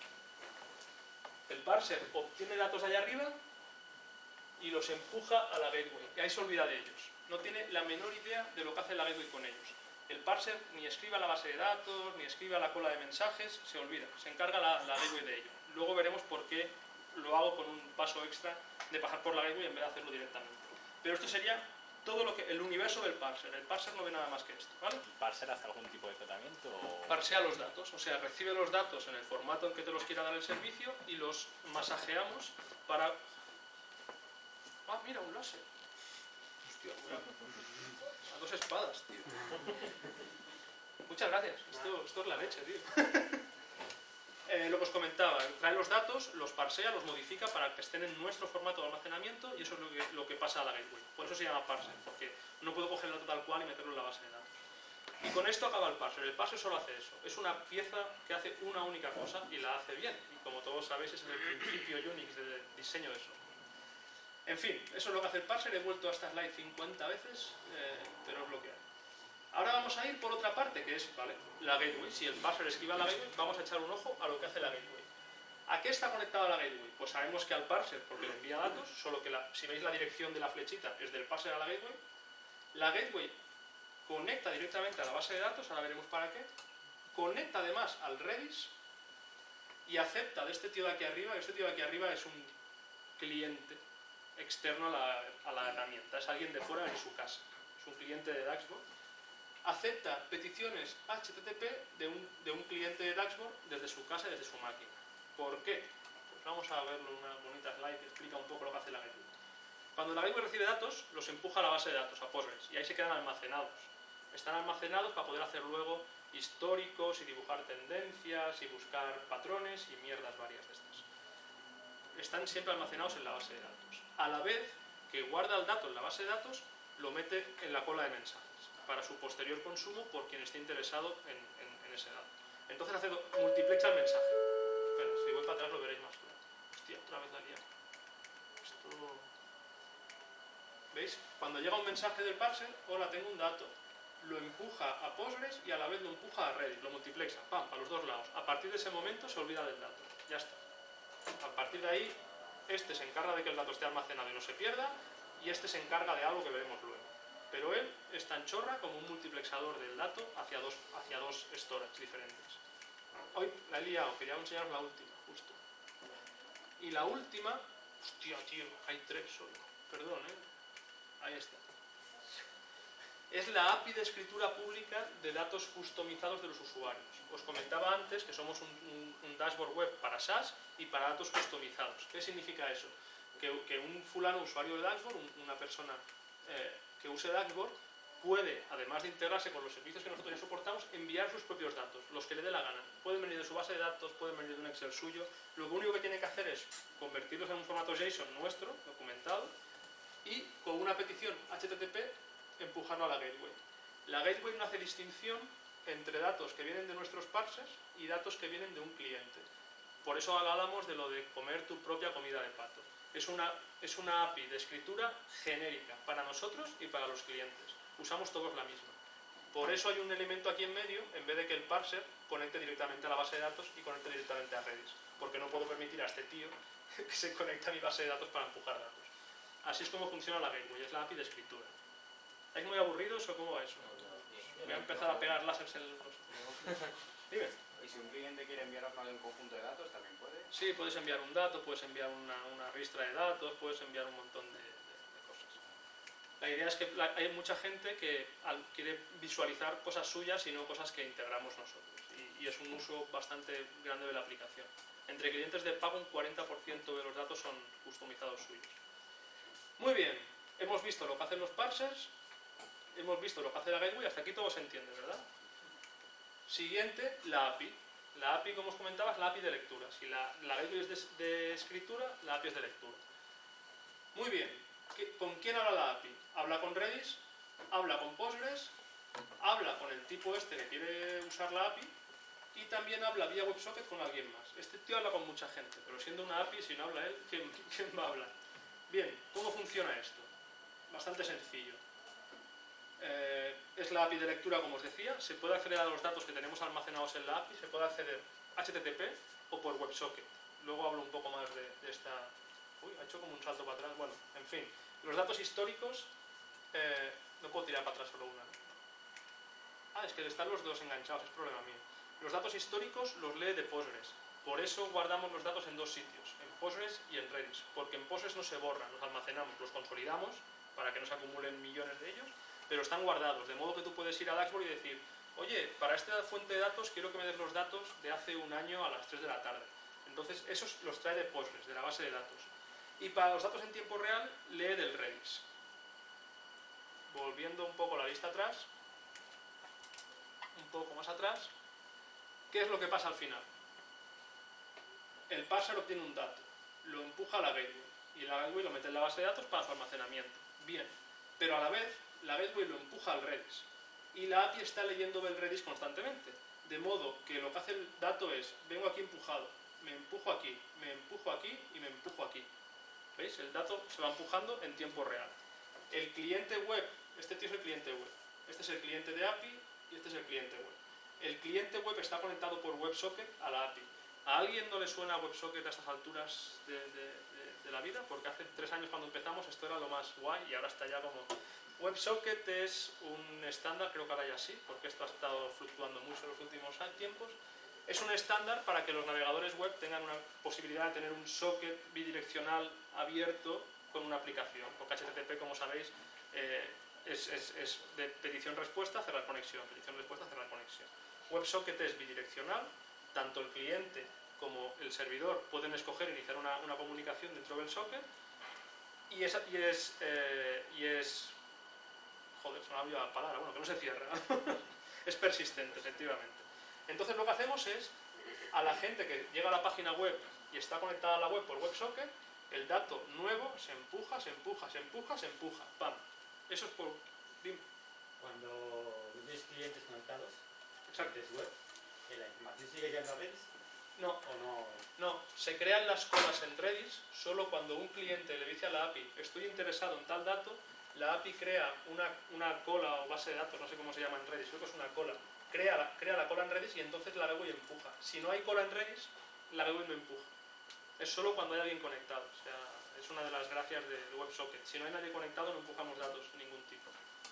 El parser obtiene datos allá arriba y los empuja a la gateway. Y ahí se olvida de ellos. No tiene la menor idea de lo que hace la gateway con ellos. El parser ni escribe a la base de datos, ni escribe a la cola de mensajes, se olvida. Se encarga la, la gateway de ello. Luego veremos por qué lo hago con un paso extra de pasar por la gateway en vez de hacerlo directamente. Pero esto sería todo lo que el universo del parser. El parser no ve nada más que esto, ¿vale? ¿El parser hace algún tipo de tratamiento? O... Parsea los datos, o sea, recibe los datos en el formato en que te los quiera dar el servicio y los masajeamos para... Ah, mira, un láser. Hostia, mira. A dos espadas, tío. Muchas gracias. Esto, esto es la leche, tío. Eh, lo que os comentaba, trae los datos, los parsea, los modifica para que estén en nuestro formato de almacenamiento y eso es lo que, lo que pasa a la gateway. Por eso se llama parser, porque no puedo coger el dato tal cual y meterlo en la base de datos. Y con esto acaba el parser. El parser solo hace eso. Es una pieza que hace una única cosa y la hace bien. Y como todos sabéis, es el principio Unix de diseño de software. En fin, eso es lo que hace el parser. He vuelto a esta slide cincuenta veces, eh, pero es lo que hay. Ahora vamos a ir por otra parte, que es, vale, la gateway. Si el parser esquiva la gateway, vamos a echar un ojo a lo que hace la gateway. ¿A qué está conectada la gateway? Pues sabemos que al parser, porque le envía datos, solo que la, si veis la dirección de la flechita es del parser a la gateway. La gateway conecta directamente a la base de datos, ahora veremos para qué. Conecta además al Redis y acepta de este tío de aquí arriba. Este tío de aquí arriba es un cliente externo a la, a la herramienta, es alguien de fuera en su casa, es un cliente de Dashboard. Acepta peticiones H T T P de un, de un cliente de Dashboard desde su casa y desde su máquina. ¿Por qué? Pues vamos a verlo en una bonita slide que explica un poco lo que hace la gateway. Cuando la gateway recibe datos, los empuja a la base de datos, a Postgres, y ahí se quedan almacenados. Están almacenados para poder hacer luego históricos y dibujar tendencias y buscar patrones y mierdas varias de estas. Están siempre almacenados en la base de datos. A la vez que guarda el dato en la base de datos, lo mete en la cola de mensajes para su posterior consumo por quien esté interesado en, en, en ese dato. Entonces hace multiplexa el mensaje. Espera, si voy para atrás lo veréis más claro. Hostia, otra vez la liado. Esto... ¿Veis? Cuando llega un mensaje del parser, hola, tengo un dato. Lo empuja a Postgres y a la vez lo empuja a Redis, lo multiplexa, pam, para los dos lados. A partir de ese momento se olvida del dato. Ya está. A partir de ahí, este se encarga de que el dato esté almacenado y no se pierda, y este se encarga de algo que veremos luego. Pero él es tan chorra como un multiplexador del dato hacia dos, hacia dos storage diferentes. Hoy la he liado, quería enseñaros la última, justo. Y la última... Hostia, tío, hay tres solo. Perdón, ¿eh? Ahí está. Es la A P I de escritura pública de datos customizados de los usuarios. Os comentaba antes que somos un, un, un dashboard web para SaaS y para datos customizados. ¿Qué significa eso? Que, que un fulano usuario de dashboard, un, una persona eh, que use dashboard, puede, además de integrarse con los servicios que nosotros ya soportamos, enviar sus propios datos, los que le dé la gana. Pueden venir de su base de datos, pueden venir de un Excel suyo. Lo único que tiene que hacer es convertirlos en un formato JSON nuestro, documentado, y con una petición H T T P empujarlo a la gateway. La gateway no hace distinción entre datos que vienen de nuestros parsers y datos que vienen de un cliente. Por eso hablamos de lo de comer tu propia comida de pato. Es una, es una A P I de escritura genérica para nosotros y para los clientes. Usamos todos la misma. Por eso hay un elemento aquí en medio, en vez de que el parser conecte directamente a la base de datos y conecte directamente a Redis. Porque no puedo permitir a este tío que se conecte a mi base de datos para empujar datos. Así es como funciona la gateway, es la A P I de escritura. ¿Es muy aburridos o cómo va eso? Voy a empezar a pegar láseres en los... Dime. ¿Y si un cliente quiere enviar un conjunto de datos, también puede? Sí, puedes enviar un dato, puedes enviar una, una ristra de datos, puedes enviar un montón de, de, de cosas. La idea es que la, hay mucha gente que al, quiere visualizar cosas suyas y no cosas que integramos nosotros. Y, y es un uso bastante grande de la aplicación. Entre clientes de pago, un cuarenta por ciento de los datos son customizados suyos. Muy bien, hemos visto lo que hacen los parsers, hemos visto lo que hace la gateway, hasta aquí todo se entiende, ¿verdad? Siguiente, la A P I. La A P I, como os comentaba, es la A P I de lectura. Si la, la gateway es de, de escritura, la A P I es de lectura. Muy bien, ¿con quién habla la A P I? Habla con Redis, habla con Postgres, habla con el tipo este que quiere usar la A P I y también habla vía WebSocket con alguien más. Este tío habla con mucha gente, pero siendo una A P I, si no habla él, ¿quién, quién va a hablar? Bien, ¿cómo funciona esto? Bastante sencillo. Eh, es la A P I de lectura, como os decía. Se puede acceder a los datos que tenemos almacenados en la A P I, se puede acceder H T T P o por WebSocket. Luego hablo un poco más de, de esta... Uy, ha hecho como un salto para atrás. Bueno, en fin. Los datos históricos... Eh, no puedo tirar para atrás solo una. Ah, es que están los dos enganchados, es problema mío. Los datos históricos los lee de Postgres. Por eso guardamos los datos en dos sitios, en Postgres y en Redis. Porque en Postgres no se borran, los almacenamos, los consolidamos para que no se acumulen millones de ellos, pero están guardados, de modo que tú puedes ir a Dashboard y decir, oye, para esta fuente de datos quiero que me des los datos de hace un año a las tres de la tarde. Entonces, esos los trae de Postgres, de la base de datos. Y para los datos en tiempo real, lee del Redis. Volviendo un poco la lista atrás, un poco más atrás, ¿qué es lo que pasa al final? El parser obtiene un dato, lo empuja a la gateway, y la gateway lo mete en la base de datos para su almacenamiento. Bien, pero a la vez, la gateway lo empuja al Redis, y la A P I está leyendo del Redis constantemente, de modo que lo que hace el dato es, vengo aquí empujado, me empujo aquí, me empujo aquí y me empujo aquí. ¿Veis? El dato se va empujando en tiempo real. El cliente web, este tío es el cliente web, este es el cliente de A P I y este es el cliente web. El cliente web está conectado por WebSocket a la A P I. ¿A alguien no le suena WebSocket a estas alturas de, de, de, de la vida? Porque hace tres años cuando empezamos esto era lo más guay y ahora está ya como... WebSocket es un estándar, creo que ahora ya sí, porque esto ha estado fluctuando mucho en los últimos tiempos. Es un estándar para que los navegadores web tengan una posibilidad de tener un socket bidireccional abierto con una aplicación. Porque H T T P, como sabéis, eh, es, es, es de petición-respuesta, cerrar conexión, petición-respuesta, cerrar conexión. WebSocket es bidireccional, tanto el cliente como el servidor pueden escoger iniciar una, una comunicación dentro del socket y es, y es, eh, y es joder, se me ha olvidado la palabra, bueno, que no se cierra. Es persistente, efectivamente. Entonces lo que hacemos es, a la gente que llega a la página web y está conectada a la web por WebSocket, el dato nuevo se empuja, se empuja, se empuja, se empuja, ¡pam! Eso es por... Dime. Cuando tienes clientes conectados, Exacto. clientes web, ¿la información sigue llegando a Redis No, o no? no, se crean las colas en Redis solo cuando un cliente le dice a la A P I estoy interesado en tal dato, la A P I crea una, una cola o base de datos, no sé cómo se llama en Redis, creo que es una cola, crea la, crea la cola en Redis y entonces la Gateway empuja. Si no hay cola en Redis, la Gateway no empuja. Es solo cuando hay alguien conectado, o sea, es una de las gracias de WebSocket. Si no hay nadie conectado no empujamos datos de ningún tipo.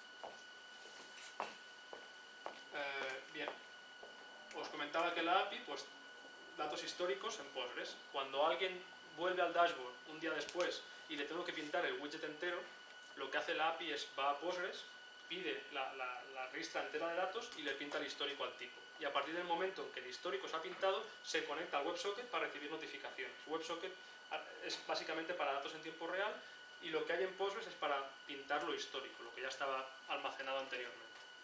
Eh, bien, os comentaba que la A P I, pues datos históricos en Postgres. Cuando alguien vuelve al dashboard un día después y le tengo que pintar el widget entero, lo que hace la A P I es va a Postgres, pide la, la, la lista entera de datos y le pinta el histórico al tipo. Y a partir del momento en que el histórico se ha pintado, se conecta al WebSocket para recibir notificaciones. WebSocket es básicamente para datos en tiempo real y lo que hay en Postgres es para pintar lo histórico, lo que ya estaba almacenado anteriormente.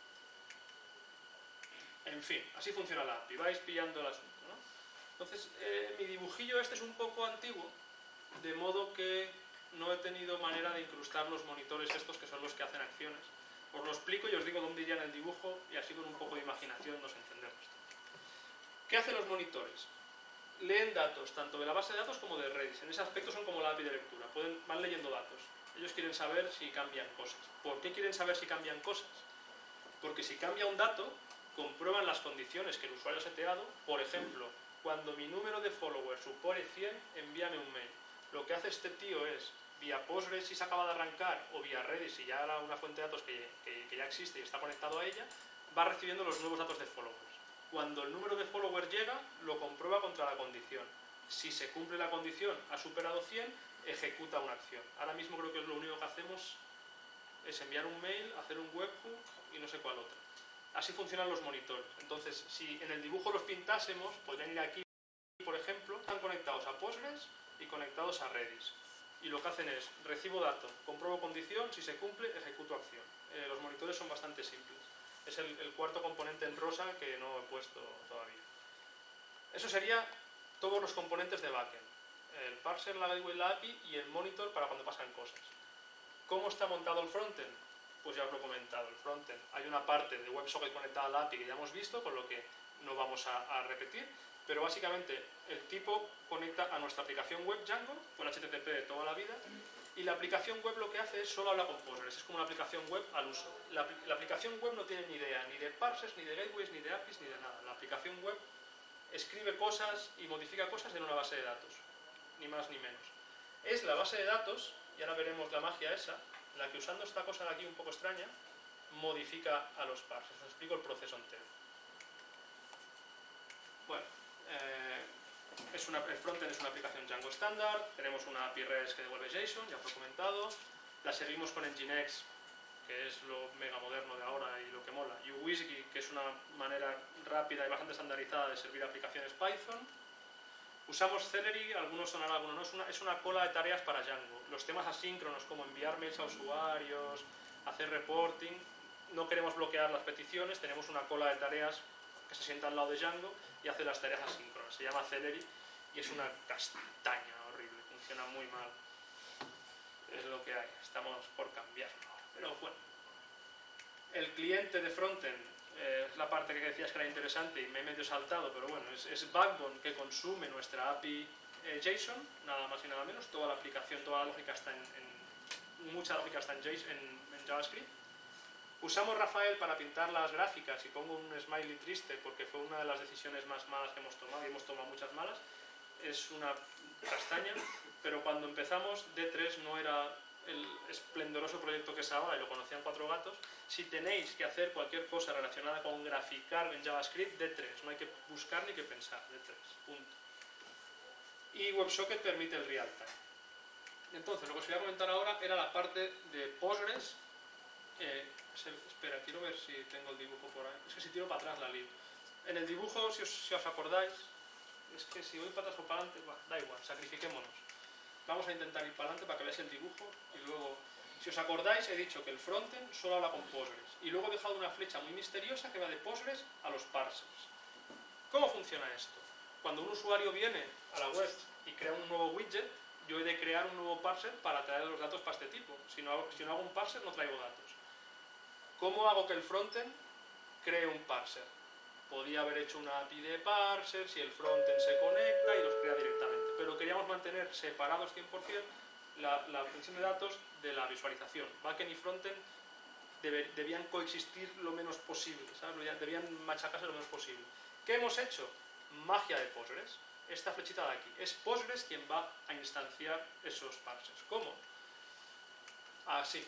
En fin, así funciona la A P I, vais pillando el asunto, ¿no? Entonces, eh, mi dibujillo este es un poco antiguo, de modo que no he tenido manera de incrustar los monitores estos que son los que hacen acciones. Os lo explico y os digo dónde iría en el dibujo y así con un poco de imaginación nos entendemos. ¿Qué hacen los monitores? Leen datos, tanto de la base de datos como de Redis. En ese aspecto son como la A P I de lectura, pueden, van leyendo datos. Ellos quieren saber si cambian cosas. ¿Por qué quieren saber si cambian cosas? Porque si cambia un dato, comprueban las condiciones que el usuario ha seteado. Por ejemplo, cuando mi número de followers supone cien, envíame un mail. Lo que hace este tío es, vía Postgres si se acaba de arrancar, o vía Redis si ya era una fuente de datos que, que, que ya existe y está conectado a ella, va recibiendo los nuevos datos de followers. Cuando el número de followers llega, lo comprueba contra la condición. Si se cumple la condición, ha superado cien, ejecuta una acción. Ahora mismo creo que es lo único que hacemos, es enviar un mail, hacer un webhook y no sé cuál otra. Así funcionan los monitores. Entonces, si en el dibujo los pintásemos, podrían ir aquí, por ejemplo, están conectados a Postgres y conectados a Redis. Y lo que hacen es, recibo dato, compruebo condición, si se cumple, ejecuto acción. Eh, los monitores son bastante simples. Es el, el cuarto componente en rosa que no he puesto todavía. Eso sería todos los componentes de backend. El parser, la gateway, la A P I y el monitor para cuando pasan cosas. ¿Cómo está montado el frontend? Pues ya os lo he comentado, el frontend. Hay una parte de WebSocket conectada a la A P I que ya hemos visto, con lo que no vamos a, a repetir. Pero básicamente el tipo conecta a nuestra aplicación web Django con H T T P de toda la vida y la aplicación web lo que hace es solo habla con Postgres, es como una aplicación web al uso. La, la aplicación web no tiene ni idea ni de parsers, ni de gateways, ni de A P Is, ni de nada. La aplicación web escribe cosas y modifica cosas en una base de datos, ni más ni menos. Es la base de datos, y ahora veremos la magia esa, la que usando esta cosa de aquí un poco extraña, modifica a los parsers. Os explico el proceso entero. Bueno. Eh, es una, el frontend es una aplicación Django estándar, tenemos una A P I REST que devuelve JSON, ya os lo he comentado, la seguimos con Nginx, que es lo mega moderno de ahora y lo que mola, y WSGI, que es una manera rápida y bastante estandarizada de servir aplicaciones Python. Usamos Celery, algunos sonará, algunos no, es una, es una cola de tareas para Django. Los temas asíncronos como enviar mails a usuarios, hacer reporting, no queremos bloquear las peticiones, tenemos una cola de tareas que se sienta al lado de Django y hace las tareas asíncronas. Se llama Celery y es una castaña horrible, funciona muy mal. Es lo que hay, estamos por cambiarlo. Pero bueno, el cliente de frontend eh, es la parte que decías que era interesante y me he medio saltado, pero bueno, es, es Backbone que consume nuestra A P I eh, JSON, nada más y nada menos. Toda la aplicación, toda la lógica está en, en mucha lógica está en, JSON, en, en JavaScript. Usamos Rafael para pintar las gráficas y pongo un smiley triste porque fue una de las decisiones más malas que hemos tomado y hemos tomado muchas malas. Es una castaña, pero cuando empezamos D tres no era el esplendoroso proyecto que es ahora y lo conocían cuatro gatos. Si tenéis que hacer cualquier cosa relacionada con graficar en JavaScript, D tres, no hay que buscar ni que pensar, D tres, punto. Y WebSocket permite el real time. Entonces, lo que os voy a comentar ahora era la parte de Postgres. Eh, se, espera, quiero ver si tengo el dibujo por ahí. Es que si tiro para atrás la lío. En el dibujo, si os, si os acordáis, es que si voy para atrás o para adelante, bah, da igual, sacrifiquémonos. Vamos a intentar ir para adelante para que veáis el dibujo y luego, si os acordáis, he dicho que el frontend solo habla con Postgres y luego he dejado una flecha muy misteriosa que va de Postgres a los parsers. ¿Cómo funciona esto? Cuando un usuario viene a la web y crea un nuevo widget, yo he de crear un nuevo parser para traer los datos para este tipo. Si no, hago, si no hago un parser, no traigo datos. ¿Cómo hago que el frontend cree un parser? Podía haber hecho una A P I de parser, si el frontend se conecta y los crea directamente. Pero queríamos mantener separados cien por cien la, la obtención de datos de la visualización. Backend y frontend debe, debían coexistir lo menos posible, ¿sabes? Debían machacarse lo menos posible. ¿Qué hemos hecho? Magia de Postgres. Esta flechita de aquí. Es Postgres quien va a instanciar esos parsers. ¿Cómo? Así.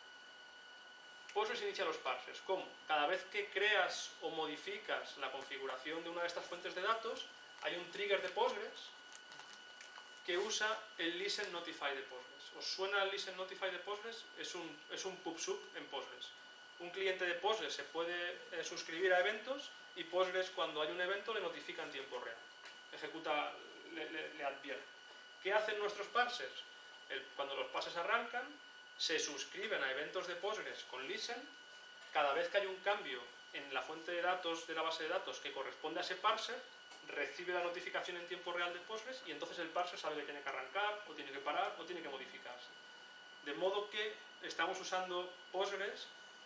Postgres inicia los parsers. ¿Cómo? Cada vez que creas o modificas la configuración de una de estas fuentes de datos, hay un trigger de Postgres que usa el listen notify de Postgres. ¿Os suena el listen notify de Postgres? Es un, es un pub-sub en Postgres. Un cliente de Postgres se puede eh, suscribir a eventos y Postgres, cuando hay un evento, le notifica en tiempo real. Ejecuta, le, le, le advierte. ¿Qué hacen nuestros parsers? El, cuando los parsers arrancan, se suscriben a eventos de Postgres con listen. Cada vez que hay un cambio en la fuente de datos de la base de datos que corresponde a ese parser, recibe la notificación en tiempo real de Postgres y entonces el parser sabe que tiene que arrancar, o tiene que parar, o tiene que modificarse. De modo que estamos usando Postgres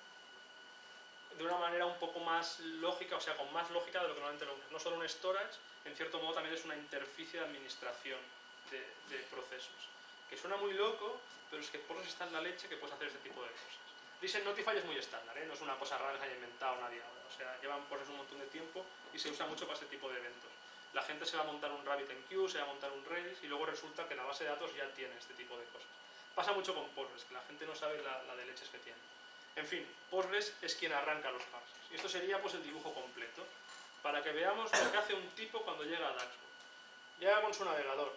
de una manera un poco más lógica, o sea, con más lógica de lo que normalmente lo usamos. No solo un storage, en cierto modo también es una interficie de administración de, de procesos. Que suena muy loco, pero es que Postgres está en la leche que puedes hacer este tipo de cosas. Listen Notify es muy estándar, ¿eh? No es una cosa rara que se haya inventado nadie ahora. O sea, llevan Postgres un montón de tiempo y se usa mucho para este tipo de eventos. La gente se va a montar un RabbitMQ, se va a montar un Redis y luego resulta que la base de datos ya tiene este tipo de cosas. Pasa mucho con Postgres, que la gente no sabe la, la de leches que tiene. En fin, Postgres es quien arranca los parsers. Y esto sería pues el dibujo completo, para que veamos lo que hace un tipo cuando llega a Dashboard. Llega con su navegador,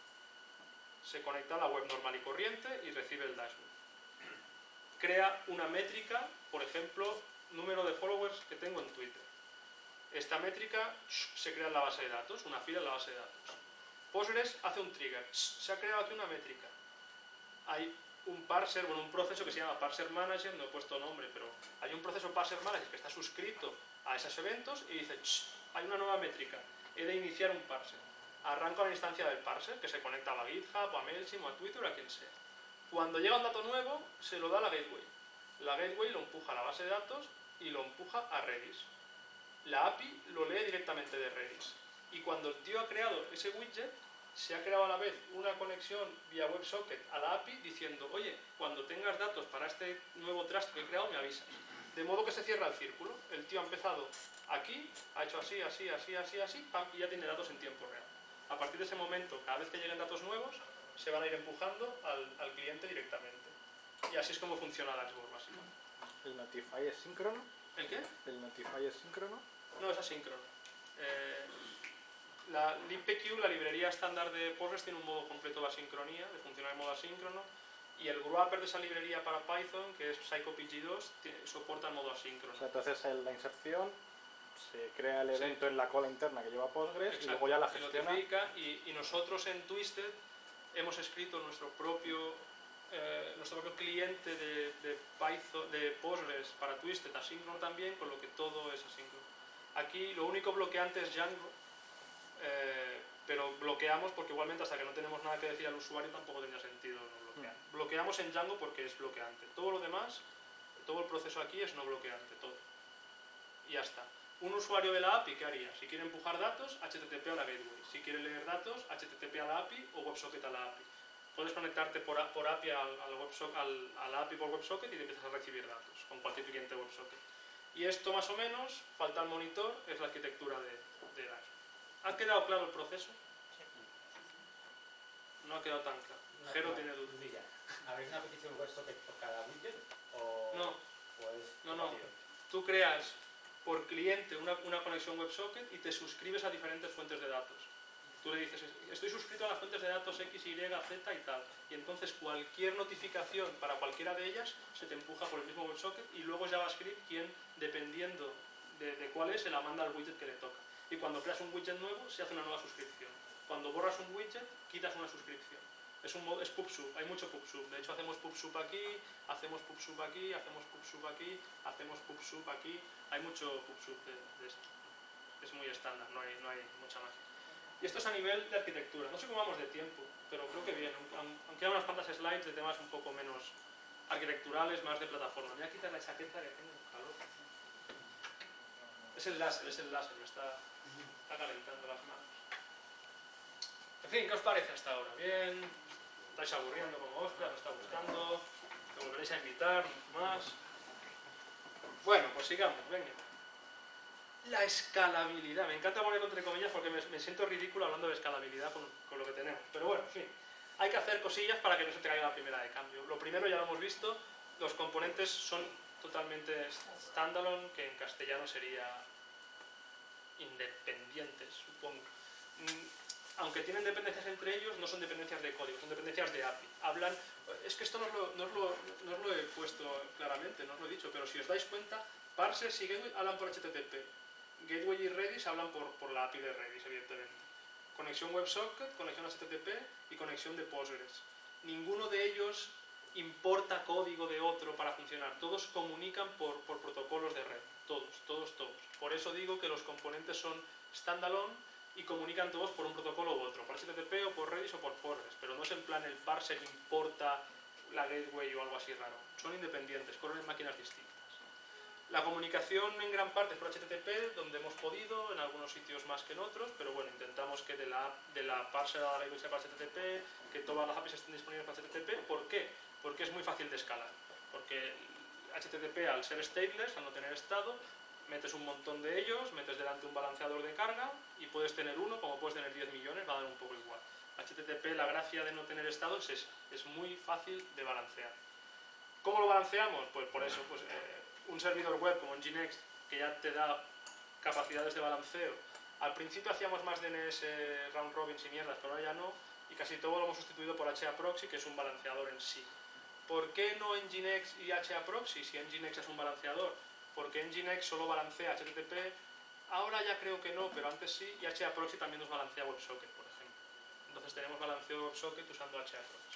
se conecta a la web normal y corriente y recibe el dashboard. Crea una métrica, por ejemplo, número de followers que tengo en Twitter. Esta métrica se crea en la base de datos, una fila en la base de datos. Postgres hace un trigger, se ha creado aquí una métrica. Hay un parser, bueno, un proceso que se llama parser manager, no he puesto nombre, pero hay un proceso parser manager que está suscrito a esos eventos y dice, hay una nueva métrica, he de iniciar un parser. Arranca la instancia del parser, que se conecta a la GitHub, a MailChimp, a Twitter, a quien sea. Cuando llega un dato nuevo, se lo da a la gateway. La gateway lo empuja a la base de datos y lo empuja a Redis. La A P I lo lee directamente de Redis. Y cuando el tío ha creado ese widget, se ha creado a la vez una conexión vía WebSocket a la A P I diciendo, oye, cuando tengas datos para este nuevo trust que he creado, me avisas. De modo que se cierra el círculo. El tío ha empezado aquí, ha hecho así, así, así, así, así, pam, y ya tiene datos en tiempo real. A partir de ese momento, cada vez que lleguen datos nuevos, se van a ir empujando al, al cliente directamente. Y así es como funciona Dashboard, básicamente. ¿El Notify es síncrono? ¿El qué? ¿El Notify es síncrono? No, es asíncrono. Eh, la libpq, la librería estándar de Postgres, tiene un modo completo de asincronía, de funcionar en modo asíncrono, y el wrapper de esa librería para Python, que es PsychoPG dos, soporta el modo asíncrono. O sea, entonces en la inserción se crea el Sí. evento en la cola interna que lleva Postgres. Exacto, y luego ya la se gestiona. notifica, y, y nosotros en Twisted hemos escrito nuestro propio eh, nuestro propio cliente de, de Python, de Postgres para Twisted, asíncrono también, con lo que todo es asíncrono. Aquí lo único bloqueante es Django, eh, pero bloqueamos porque igualmente hasta que no tenemos nada que decir al usuario tampoco tendría sentido no bloquear. Mm. Bloqueamos en Django porque es bloqueante. Todo lo demás, todo el proceso aquí es no bloqueante, todo. Y ya está. Un usuario de la A P I, ¿qué haría? Si quiere empujar datos, H T T P a la gateway. Si quiere leer datos, H T T P a la A P I o WebSocket a la A P I. Puedes conectarte por, por A P I al, al WebSocket, al, a la A P I por WebSocket y te empiezas a recibir datos con cualquier cliente WebSocket. Y esto más o menos, falta el monitor, es la arquitectura de, de Dash. ¿Ha quedado claro el proceso? No ha quedado tan claro. No, Jero no, tiene dudas. Mira, ¿habéis una petición WebSocket por cada widget? O, No. o es No, no. vacío? Tú creas por cliente una, una conexión WebSocket y te suscribes a diferentes fuentes de datos. Tú le dices, estoy suscrito a las fuentes de datos X, Y, Z y tal. Y entonces cualquier notificación para cualquiera de ellas se te empuja por el mismo WebSocket y luego JavaScript quien, dependiendo de, de cuál es, se la manda al widget que le toca. y cuando creas un widget nuevo se hace una nueva suscripción. Cuando borras un widget, quitas una suscripción. Es, un, es PubSub, hay mucho PubSub. De hecho, hacemos PubSub aquí, hacemos PubSub aquí, hacemos PubSub aquí, hacemos PubSub aquí. Hay mucho PubSub de, de esto. Es muy estándar, no hay, no hay mucha magia. Y esto es a nivel de arquitectura. No sé cómo vamos de tiempo, pero creo que bien. Aunque hay unas cuantas slides de temas un poco menos arquitecturales, más de plataforma. Me voy a quitar la chaqueta que tengo calor. Es el láser, es el láser, me está, está calentando las manos. En fin, ¿qué os parece hasta ahora? ¿Bien? ¿Estáis aburriendo como Oscar? ¿Os está gustando? ¿Me volveréis a invitar más? Bueno, pues sigamos, venga. La escalabilidad. Me encanta ponerlo entre comillas porque me, me siento ridículo hablando de escalabilidad con, con lo que tenemos. Pero bueno, en fin. Hay que hacer cosillas para que no se te caiga la primera de cambio. Lo primero ya lo hemos visto. Los componentes son totalmente standalone, que en castellano sería independientes, supongo. Aunque tienen dependencias entre ellos, no son dependencias de código, son dependencias de A P I. Hablan, es que esto no os lo, no os lo, no os lo he puesto claramente, no os lo he dicho, pero si os dais cuenta, Parsers y Gateway hablan por H T T P. Gateway y Redis hablan por, por la A P I de Redis, evidentemente. Conexión WebSocket, conexión H T T P y conexión de Postgres. Ninguno de ellos importa código de otro para funcionar. Todos comunican por, por protocolos de red. Todos, todos, todos. Por eso digo que los componentes son standalone y comunican todos por un protocolo u otro, por H T T P o por Redis o por Postgres. Pero no es en plan el parser importa la gateway o algo así raro. Son independientes, corren en máquinas distintas. La comunicación en gran parte es por H T T P, donde hemos podido, en algunos sitios más que en otros, pero bueno, intentamos que de la, de la parser a la gateway sea para H T T P, que todas las A P Is estén disponibles para H T T P. ¿Por qué? Porque es muy fácil de escalar. Porque H T T P, al ser stateless, al no tener estado, metes un montón de ellos, metes delante un balanceador de carga y puedes tener uno, como puedes tener diez millones, va a dar un poco igual. H T T P, la gracia de no tener estado es esa, es muy fácil de balancear. ¿Cómo lo balanceamos? Pues por eso, pues, eh, un servidor web como Nginx, que ya te da capacidades de balanceo. Al principio hacíamos más D N S, round robins y mierdas, pero ahora ya no, y casi todo lo hemos sustituido por H A Proxy, que es un balanceador en sí. ¿Por qué no Nginx y H A Proxy si Nginx es un balanceador? Porque Nginx solo balancea H T T P, ahora ya creo que no, pero antes sí, y H A Proxy también nos balancea WebSocket, por ejemplo. Entonces tenemos balanceo de WebSocket usando H A Proxy.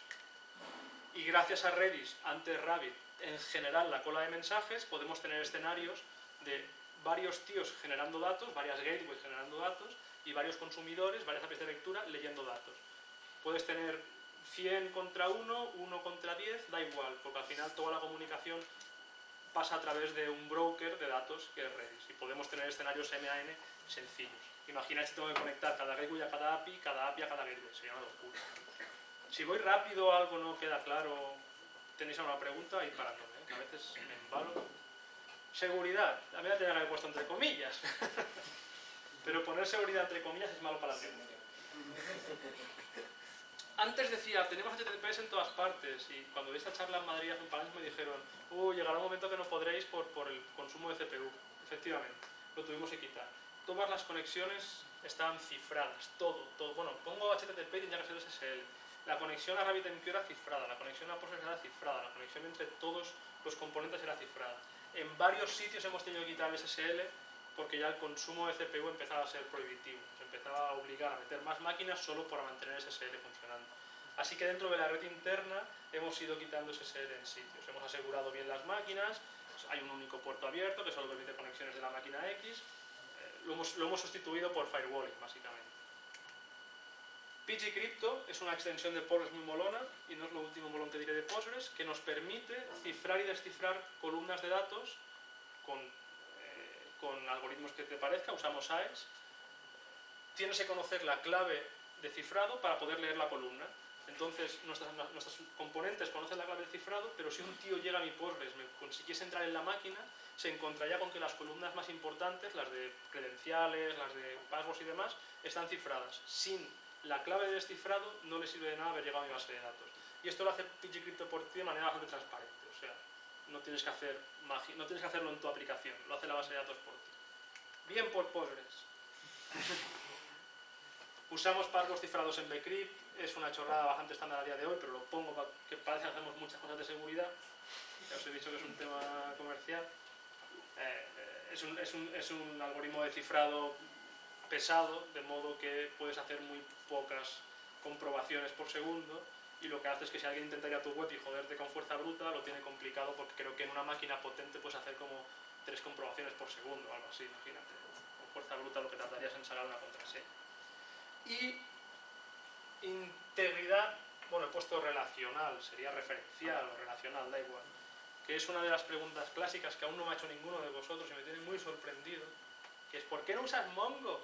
Y gracias a Redis, antes Rabbit, en general la cola de mensajes, podemos tener escenarios de varios tíos generando datos, varias gateways generando datos, y varios consumidores, varias A P Is de lectura leyendo datos. Puedes tener cien contra uno, uno contra diez, da igual, porque al final toda la comunicación pasa a través de un broker de datos que es Redis, y podemos tener escenarios M A N sencillos. Imagina si tengo que conectar cada gateway a cada A P I, cada A P I a cada gateway, sería una locura. Si voy rápido o algo no queda claro, tenéis alguna pregunta, ir parándome, ¿eh? Que a veces me embalo. Seguridad, a mí la tenía que haber puesto entre comillas, pero poner seguridad entre comillas es malo para la ciencia. Antes decía, tenemos H T T P S en todas partes, y cuando di esta charla en Madrid hace un par de años me dijeron, uh, llegará un momento que no podréis por, por el consumo de C P U. Efectivamente, lo tuvimos que quitar. Todas las conexiones estaban cifradas, todo, todo. Bueno, pongo H T T P y tendría que ser S S L. La conexión a RabbitMQ era cifrada, la conexión a Postgres era cifrada, la conexión entre todos los componentes era cifrada. En varios sitios hemos tenido que quitar el S S L porque ya el consumo de C P U empezaba a ser prohibitivo, se empezaba a obligar a meter más máquinas solo para mantener S S L funcionando. Así que dentro de la red interna hemos ido quitando S S L en sitios, hemos asegurado bien las máquinas, hay un único puerto abierto que solo permite conexiones de la máquina X, eh, lo, hemos, lo hemos sustituido por firewalling básicamente. P G Crypto es una extensión de Postgres muy molona, y no es lo último molón que diré de Postgres, que nos permite cifrar y descifrar columnas de datos con, eh, con algoritmos que te parezca, usamos A E S. Tienes que conocer la clave de cifrado para poder leer la columna. Entonces, nuestras, nuestros componentes conocen la clave de cifrado, pero si un tío llega a mi Postgres, me consiguiese entrar en la máquina, se encontraría con que las columnas más importantes, las de credenciales, las de passwords y demás, están cifradas. Sin la clave de descifrado no le sirve de nada haber llegado a mi base de datos. Y esto lo hace P G Crypto por ti de manera bastante transparente. O sea, no tienes que hacer magia, no tienes que hacerlo en tu aplicación, lo hace la base de datos por ti. Bien por Postgres. Usamos passwords cifrados en Bcrypt, es una chorrada bastante estándar a día de hoy, pero lo pongo para que parece que hacemos muchas cosas de seguridad. Ya os he dicho que es un tema comercial. Eh, es, un, es, un, es un algoritmo de cifrado pesado, de modo que puedes hacer muy pocas comprobaciones por segundo, y lo que hace es que si alguien intenta ir a tu web y joderte con fuerza bruta, lo tiene complicado, porque creo que en una máquina potente puedes hacer como tres comprobaciones por segundo o algo así, imagínate. Con fuerza bruta lo que tardarías en sacar una contraseña. Y integridad, bueno, he puesto relacional, sería referencial o relacional, da igual, que es una de las preguntas clásicas que aún no me ha hecho ninguno de vosotros y me tiene muy sorprendido, que es ¿por qué no usas Mongo?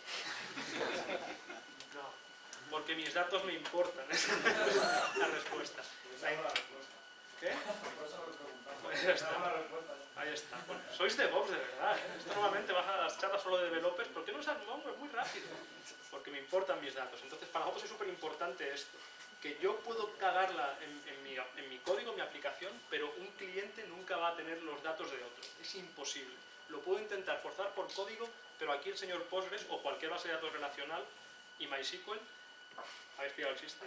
No, porque mis datos me importan, esa es la respuesta. ¿Qué? Pues ya está. Ahí está. Bueno, sois DevOps de verdad, ¿eh? Esto normalmente vas a las charlas solo de developers. ¿Por qué no usas Mongo? Es muy rápido. Porque me importan mis datos. Entonces, para nosotros es súper importante esto. Que yo puedo cagarla en, en, mi, en mi código, en mi aplicación, pero un cliente nunca va a tener los datos de otro. Es imposible. Lo puedo intentar forzar por código, pero aquí el señor Postgres o cualquier base de datos relacional y MySQL, ¿habéis pillado el existe?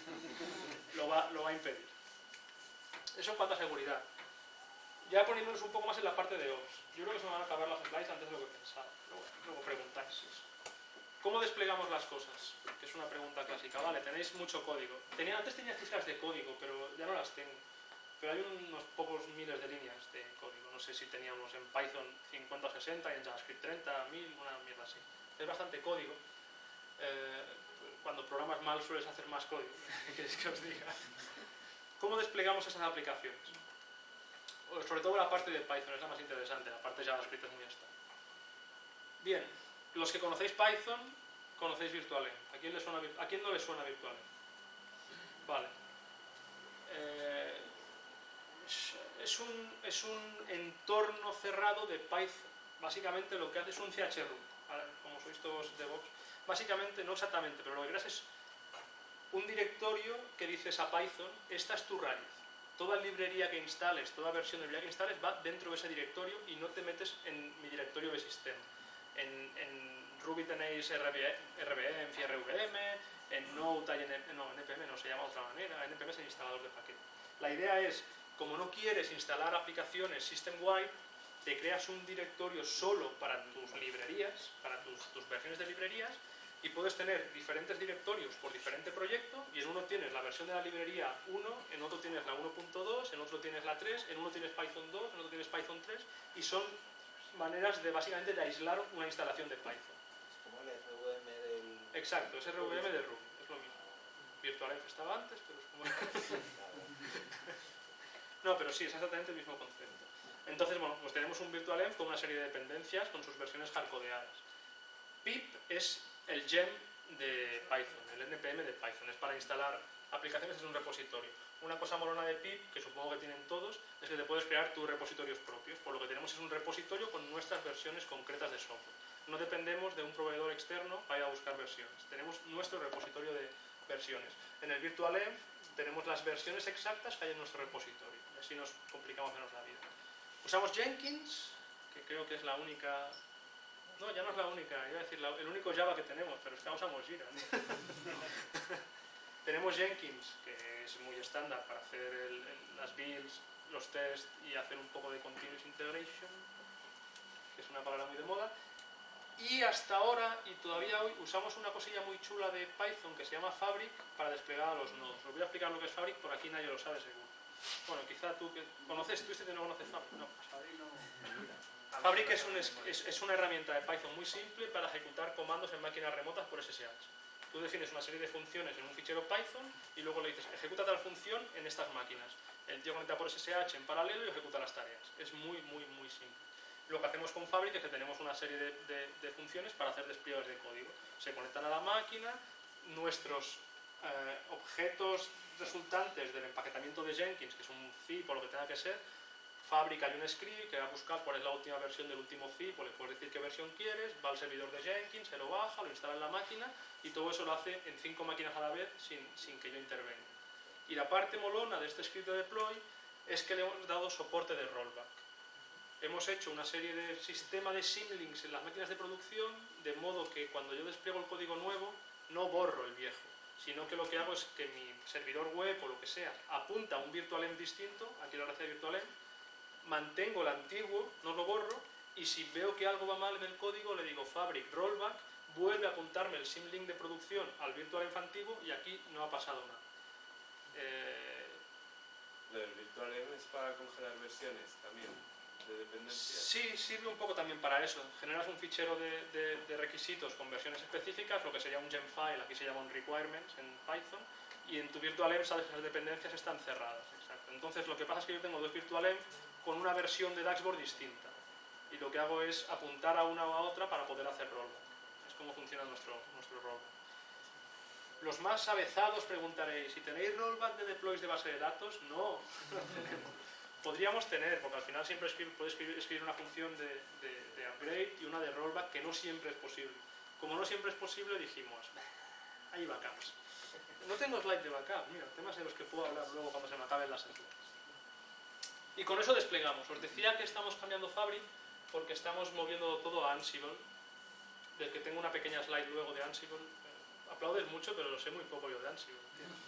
Lo va, lo va a impedir. Eso en cuanto a seguridad. Ya poniéndonos un poco más en la parte de Ops. Yo creo que se me van a acabar las slides antes de lo que pensaba. Luego, luego preguntáis. ¿Cómo desplegamos las cosas? Que es una pregunta clásica. Vale, tenéis mucho código. Tenía, antes tenía cifras de código, pero ya no las tengo. Pero hay unos pocos miles de líneas de código. No sé si teníamos en Python cincuenta o sesenta y en JavaScript treinta, mil, una mierda así. Es bastante código. Eh, cuando programas mal sueles hacer más código. ¿Qué queréis que os diga? ¿Cómo desplegamos esas aplicaciones? Sobre todo la parte de Python es la más interesante, la parte de JavaScript es muy estándar. Bien, los que conocéis Python, conocéis Virtualenv. ¿A quién, le suena, ¿a quién no le suena Virtualenv? Vale. Eh, es, un, es un entorno cerrado de Python. Básicamente lo que hace es un C H root, ¿vale? Como sois todos DevOps. Básicamente, no exactamente, pero lo que creas es un directorio que dices a Python, esta es tu raíz. Toda librería que instales, toda versión de librería que instales va dentro de ese directorio y no te metes en mi directorio de sistema. En, en Ruby tenéis R B M, R V M, en Node hay en, no, en N P M no se llama de otra manera, N P M es el instalador de paquete. La idea es, como no quieres instalar aplicaciones system-wide, te creas un directorio solo para tus librerías, para tus, tus versiones de librerías, y puedes tener diferentes directorios por diferente proyecto, y en uno tienes la versión de la librería uno, en otro tienes la uno punto dos, en otro tienes la tres, en uno tienes Python dos, en otro tienes Python tres, y son maneras de básicamente de aislar una instalación de Python. Es como el R V M del... Exacto, es R V M de Ruby, es lo mismo. Virtualenv estaba antes, pero es como... No, pero sí, es exactamente el mismo concepto. Entonces, bueno, pues tenemos un Virtualenv con una serie de dependencias con sus versiones hardcodeadas. Pip es el gem de Python, el N P M de Python, es para instalar aplicaciones en un repositorio. Una cosa molona de Pip, que supongo que tienen todos, es que te puedes crear tus repositorios propios, por lo que tenemos es un repositorio con nuestras versiones concretas de software. No dependemos de un proveedor externo para ir a buscar versiones, tenemos nuestro repositorio de versiones. En el Virtualenv tenemos las versiones exactas que hay en nuestro repositorio, así nos complicamos menos la vida. Usamos Jenkins, que creo que es la única... No, ya no es la única, iba a decir la, el único Java que tenemos, pero es que usamos Jira. Tenemos Jenkins, que es muy estándar para hacer el, el, las builds, los tests y hacer un poco de continuous integration, que es una palabra muy de moda. Y hasta ahora, y todavía hoy, usamos una cosilla muy chula de Python que se llama Fabric para desplegar a los nodos. Os voy a explicar lo que es Fabric, por aquí nadie lo sabe seguro. Bueno, quizá tú que conoces, tú este que no conoces Fabric, no. Fabric es, un, es, es una herramienta de Python muy simple para ejecutar comandos en máquinas remotas por S S H. Tú defines una serie de funciones en un fichero Python y luego le dices, ejecuta tal función en estas máquinas. El tío conecta por S S H en paralelo y ejecuta las tareas. Es muy, muy, muy simple. Lo que hacemos con Fabric es que tenemos una serie de, de, de funciones para hacer despliegues de código. Se conectan a la máquina, nuestros eh, objetos resultantes del empaquetamiento de Jenkins, que es un zip o lo que tenga que ser, Fabric hay un script que va a buscar cuál es la última versión del último zip, o le puedes decir qué versión quieres, va al servidor de Jenkins, se lo baja, lo instala en la máquina y todo eso lo hace en cinco máquinas a la vez sin, sin que yo intervenga. Y la parte molona de este script de deploy es que le hemos dado soporte de rollback. Hemos hecho una serie de sistema de symlinks en las máquinas de producción, de modo que cuando yo despliego el código nuevo no borro el viejo, sino que lo que hago es que mi servidor web o lo que sea apunta a un Virtualenv distinto, aquí la gracia de Virtualenv, mantengo el antiguo, no lo borro, y si veo que algo va mal en el código, le digo fabric rollback, vuelve a apuntarme el symlink de producción al virtualenv antiguo y aquí no ha pasado nada. Eh, Lo del virtualenv es para congelar versiones también, de dependencias. Sí, sirve un poco también para eso. Generas un fichero de, de, de requisitos con versiones específicas, lo que sería un gemfile, aquí se llama un requirements en Python, y en tu virtualenv sabes que esas dependencias están cerradas. Exacto. Entonces lo que pasa es que yo tengo dos virtualenv con una versión de Dashboard distinta, y lo que hago es apuntar a una o a otra para poder hacer rollback. Es como funciona nuestro, nuestro rollback. Los más avezados preguntaréis, ¿si tenéis rollback de deploys de base de datos? No, no tenemos. Podríamos tener, porque al final siempre escribe, puedes escribir, escribir una función de, de, de upgrade y una de rollback, que no siempre es posible. Como no siempre es posible, dijimos, hay backups. No tengo slide de backup, mira, temas de los que puedo hablar luego cuando se me acaben las slides. Y con eso desplegamos. Os decía que estamos cambiando Fabric porque estamos moviendo todo a Ansible, del que tengo una pequeña slide luego de Ansible. Aplaudes mucho, pero lo sé muy poco yo de Ansible.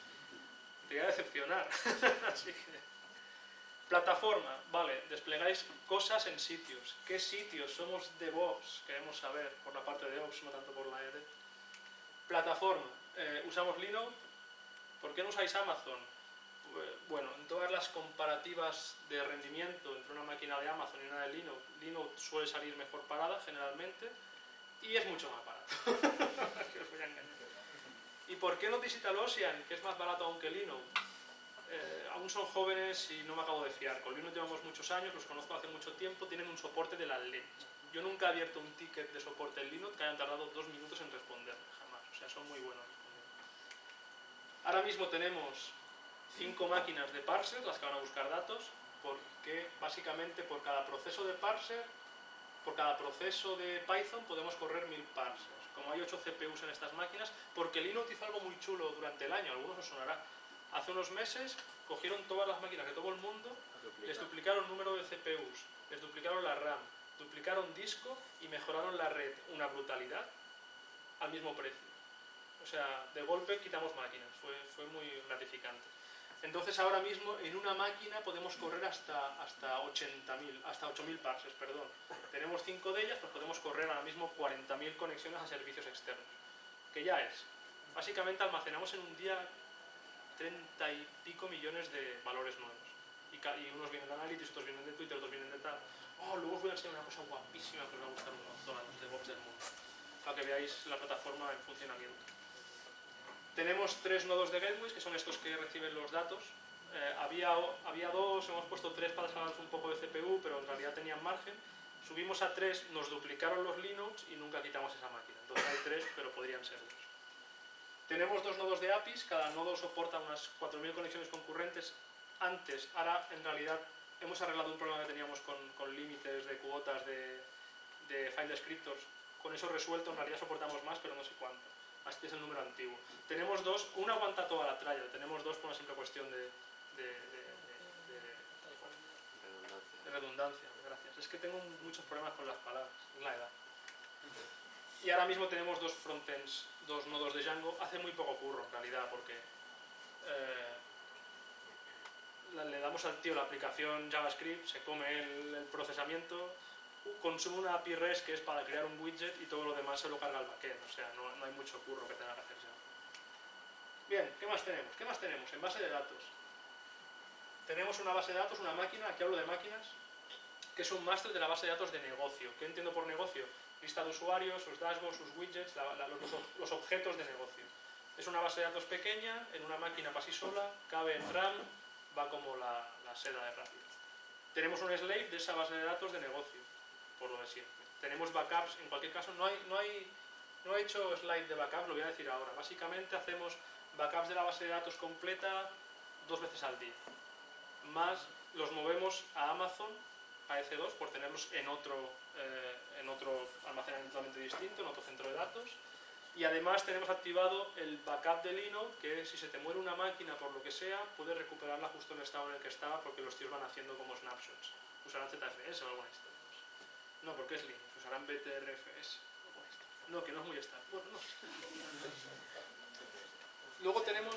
Te voy a decepcionar. Así que... Plataforma, vale, desplegáis cosas en sitios. ¿Qué sitios? Somos DevOps, queremos saber, por la parte de DevOps, no tanto por la E D. Plataforma, eh, usamos Linode. ¿Por qué no usáis Amazon? Pues, bueno, en todas las comparativas de rendimiento entre una máquina de Amazon y una de Linode, Linode suele salir mejor parada generalmente y es mucho más barato. Que os voy a engañar. ¿Y por qué no DigitalOcean, que es más barato aún que Linode? Eh, aún son jóvenes y no me acabo de fiar. Con Linux llevamos muchos años, los conozco hace mucho tiempo, tienen un soporte de la leche. Yo nunca he abierto un ticket de soporte en Linux que hayan tardado dos minutos en responder, jamás. O sea, son muy buenos respondiendo. Ahora mismo tenemos cinco máquinas de parser, las que van a buscar datos, porque básicamente por cada proceso de parser, por cada proceso de Python podemos correr mil parsers. Como hay ocho C P Us en estas máquinas, porque Linux hizo algo muy chulo durante el año, a algunos os sonará. Hace unos meses cogieron todas las máquinas de todo el mundo, les duplicaron el número de C P Us, les duplicaron la RAM, duplicaron disco y mejoraron la red, una brutalidad, al mismo precio. O sea, de golpe quitamos máquinas, fue, fue muy gratificante. Entonces ahora mismo en una máquina podemos correr hasta, hasta ochenta mil, hasta ocho mil parsers, perdón. Tenemos cinco de ellas, pues podemos correr ahora mismo cuarenta mil conexiones a servicios externos. Que ya es. Básicamente almacenamos en un día treinta y pico millones de valores nuevos. Y, y unos vienen de Analytics, otros vienen de Twitter, otros vienen de tal. Oh, luego os voy a enseñar una cosa guapísima que os va a gustar un montón a los DevOps del mundo. Para que veáis la plataforma en funcionamiento. Tenemos tres nodos de gateways, que son estos que reciben los datos. Eh, había, había dos, hemos puesto tres para salvarnos un poco de C P U, pero en realidad tenían margen. Subimos a tres, nos duplicaron los Linux y nunca quitamos esa máquina. Entonces hay tres, pero podrían ser dos. Tenemos dos nodos de A P Is, cada nodo soporta unas cuatro mil conexiones concurrentes. Antes, ahora en realidad hemos arreglado un problema que teníamos con, con límites de cuotas de, de file descriptors. Con eso resuelto, en realidad soportamos más, pero no sé cuánto. Este es el número antiguo. Tenemos dos, una aguanta toda la tralla, tenemos dos por una simple cuestión de, de, de, de, de, Redundancia. de redundancia. Gracias. Es que tengo muchos problemas con las palabras, es la edad. Y ahora mismo tenemos dos frontends, dos nodos de Django. Hace muy poco curro en realidad, porque eh, le damos al tío la aplicación JavaScript, se come el, el procesamiento, consume una A P I REST que es para crear un widget y todo lo demás se lo carga el backend. O sea, no, no hay mucho curro que tenga que hacer Django. Bien, ¿qué más tenemos? ¿Qué más tenemos? En base de datos. Tenemos una base de datos, una máquina, aquí hablo de máquinas, que es un máster de la base de datos de negocio. ¿Qué entiendo por negocio? Lista de usuarios, sus dashboards, sus widgets, la, la, los, los objetos de negocio. Es una base de datos pequeña, en una máquina para sí sola, cabe en RAM, va como la, la seda de rápido. Tenemos un slave de esa base de datos de negocio, por lo de siempre. Tenemos backups, en cualquier caso, no, hay, no, hay, no he hecho slide de backups, lo voy a decir ahora. Básicamente hacemos backups de la base de datos completa dos veces al día. Más los movemos a Amazon, a E C dos, por tenerlos en otro, eh, en otro almacenamiento totalmente distinto, en otro centro de datos. Y además tenemos activado el backup de Linode, que si se te muere una máquina por lo que sea, puedes recuperarla justo en el estado en el que estaba, porque los tíos van haciendo como snapshots. Usarán Z F S o alguna historia. No, porque es Linux, usarán B T R F S. No, que no es muy estable. Bueno, no. Luego tenemos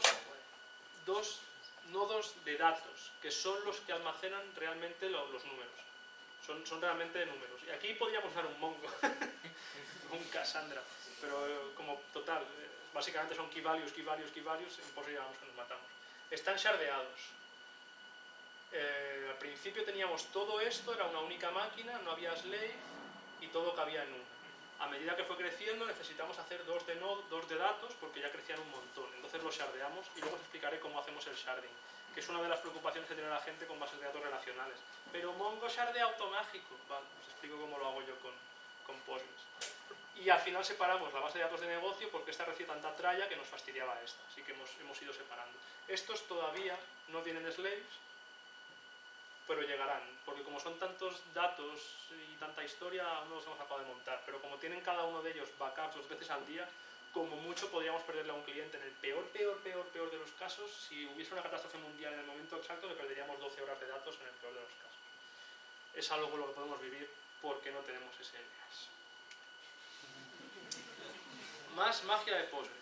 dos nodos de datos, que son los que almacenan realmente lo, los números. Son, son realmente números. Y aquí podríamos usar un Mongo, un Cassandra, pero eh, como total, eh, básicamente son key values, key values, key values, en Postgres llamamos que nos matamos. Están shardeados. Eh, al principio teníamos todo esto, era una única máquina, no había slave y todo cabía en uno. A medida que fue creciendo necesitamos hacer dos de, node, dos de datos porque ya crecían un montón. Entonces los shardeamos y luego os explicaré cómo hacemos el sharding, que es una de las preocupaciones que tiene la gente con bases de datos relacionales. Pero Mongo shardea automático. Vale, os explico cómo lo hago yo con, con Postgres. Y al final separamos la base de datos de negocio porque esta recibe tanta tralla que nos fastidiaba esta. Así que hemos, hemos ido separando. Estos todavía no tienen slaves, pero llegarán, porque como son tantos datos y tanta historia, aún no los hemos acabado de montar, pero como tienen cada uno de ellos backups dos veces al día, como mucho podríamos perderle a un cliente. En el peor, peor, peor, peor de los casos, si hubiese una catástrofe mundial en el momento exacto, le perderíamos doce horas de datos en el peor de los casos. Es algo con lo que podemos vivir porque no tenemos S L As. Más magia de Postgres.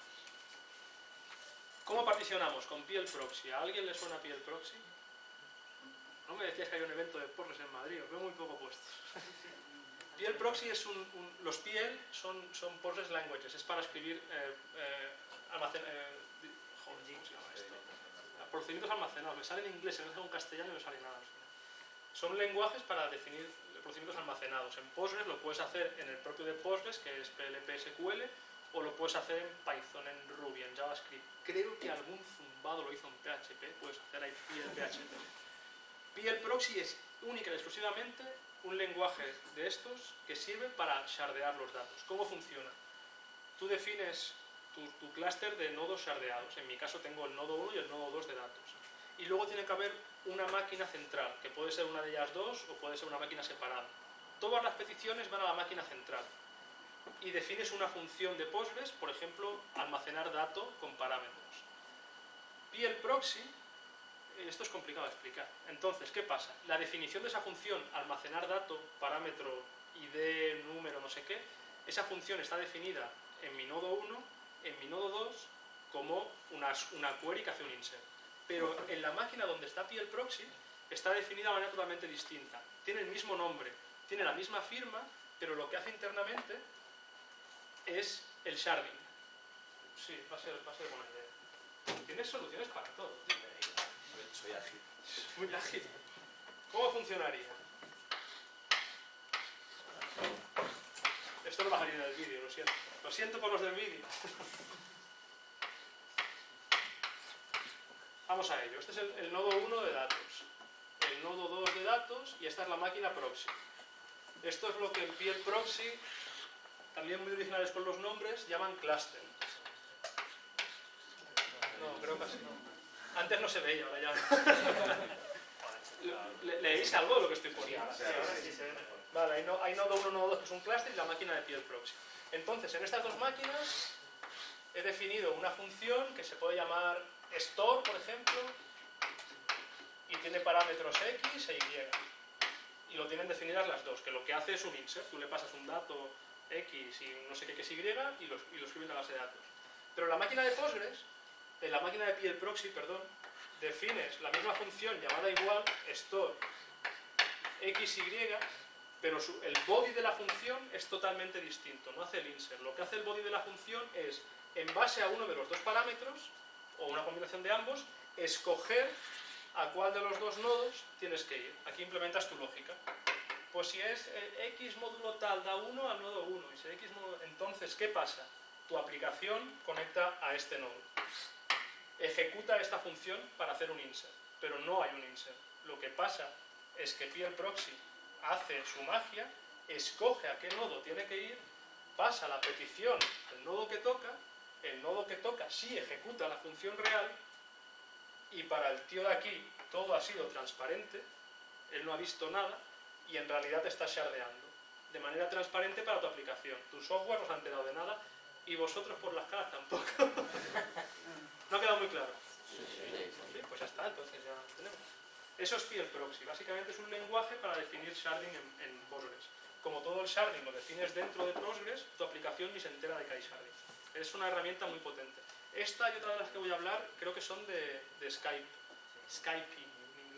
¿Cómo particionamos? Con P L Proxy. ¿A alguien le suena P L Proxy? No me decías que hay un evento de Postgres en Madrid, os veo muy poco puestos. P L Proxy es un, un... Los P L son, son Postgres Languages, es para escribir eh, eh, almacen, eh, joder, ¿cómo se llama esto? Procedimientos almacenados. Me sale en inglés, en en castellano y no sale nada al final. Son lenguajes para definir procedimientos almacenados. En Postgres lo puedes hacer en el propio de Postgres, que es P L P S Q L, o lo puedes hacer en Python, en Ruby, en JavaScript. Creo que algún zumbado lo hizo en P H P, puedes hacer ahí P L P H P. P L Proxy es única y exclusivamente un lenguaje de estos que sirve para shardear los datos. ¿Cómo funciona? Tú defines tu, tu clúster de nodos shardeados. En mi caso tengo el nodo uno y el nodo dos de datos. Y luego tiene que haber una máquina central, que puede ser una de ellas dos o puede ser una máquina separada. Todas las peticiones van a la máquina central. Y defines una función de Postgres, por ejemplo, almacenar dato con parámetros. P L Proxy, esto es complicado de explicar. Entonces, ¿qué pasa? La definición de esa función, almacenar dato, parámetro, I D, número, no sé qué, esa función está definida en mi nodo uno, en mi nodo dos, como una, una query que hace un insert. Pero en la máquina donde está P L Proxy, está definida de manera totalmente distinta. Tiene el mismo nombre, tiene la misma firma, pero lo que hace internamente es el sharding. Sí, va a ser, va a ser buena idea. Tienes soluciones para todo, tío. Soy ágil. Muy ágil. ¿Cómo funcionaría? Esto no va a salir en el vídeo, lo siento. Lo siento por los del vídeo. Vamos a ello. Este es el, el nodo uno de datos. El nodo dos de datos y esta es la máquina proxy. Esto es lo que en P L Proxy, también muy originales con los nombres, llaman cluster. No, creo que así no. Antes no se veía, ahora ya. ¿Le, ¿Leéis algo de lo que estoy poniendo? Sí, ahora sí se ve mejor. Vale, hay, no, hay nodo uno, nodo dos que es un clúster y la máquina de P L Proxy. Entonces, en estas dos máquinas he definido una función que se puede llamar store, por ejemplo, y tiene parámetros X e Y. Y lo tienen definidas las dos, que lo que hace es un insert. Tú le pasas un dato X y no sé qué que es Y y lo, y lo escribe en la base de datos. Pero la máquina de Postgres, en la máquina de P L Proxy, perdón, defines la misma función llamada igual, store X Y, pero su, el body de la función es totalmente distinto, no hace el insert. Lo que hace el body de la función es, en base a uno de los dos parámetros, o una combinación de ambos, escoger a cuál de los dos nodos tienes que ir. Aquí implementas tu lógica. Pues si es eh, X módulo tal da uno al nodo uno, y si X módulo... Entonces, ¿qué pasa? Tu aplicación conecta a este nodo. Ejecuta esta función para hacer un insert, pero no hay un insert. Lo que pasa es que P L Proxy hace su magia, escoge a qué nodo tiene que ir, pasa la petición al nodo que toca, el nodo que toca sí ejecuta la función real, y para el tío de aquí todo ha sido transparente, él no ha visto nada, y en realidad está shardeando de manera transparente para tu aplicación. Tu software no se ha enterado de nada, y vosotros por las caras tampoco. ¿No ha quedado muy claro? Sí, pues ya está, entonces ya lo tenemos. Eso es P L Proxy. Básicamente es un lenguaje para definir sharding en, en Postgres. Como todo el sharding lo defines dentro de Postgres, tu aplicación ni se entera de que hay sharding. Es una herramienta muy potente. Esta y otra de las que voy a hablar creo que son de, de Skype. Skype en inglés.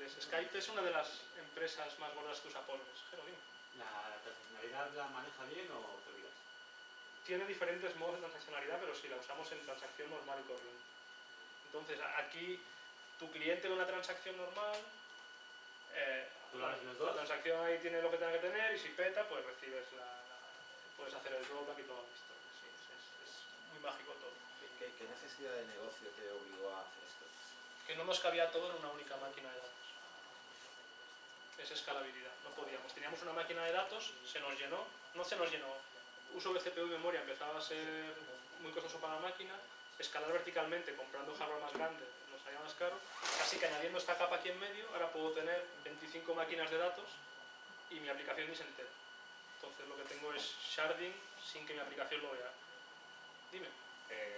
Postgres. Skype es una de las empresas más gordas que usa Postgres. Jero, dime. ¿La transaccionalidad la maneja bien o te olvidas? Tiene diferentes modos de transaccionalidad, pero si la usamos en transacción normal y corriente. Entonces, aquí tu cliente ve una transacción normal, eh, ¿Tú la ves en los la dos? transacción ahí tiene lo que tenga que tener y si peta, pues recibes la, la- puedes hacer el rollback y toda la historia. Sí, es, es- es muy mágico todo. ¿Qué, qué- qué necesidad de negocio te obligó a hacer esto? Que no nos cabía todo en una única máquina de datos. Es escalabilidad, no podíamos. Teníamos una máquina de datos, se nos llenó, no se nos llenó. Uso de C P U y memoria empezaba a ser muy costoso para la máquina, escalar verticalmente comprando hardware más grande nos salía más caro, así que añadiendo esta capa aquí en medio, ahora puedo tener veinticinco máquinas de datos y mi aplicación ni se entera. Entonces lo que tengo es sharding sin que mi aplicación lo vea. Dime. Eh,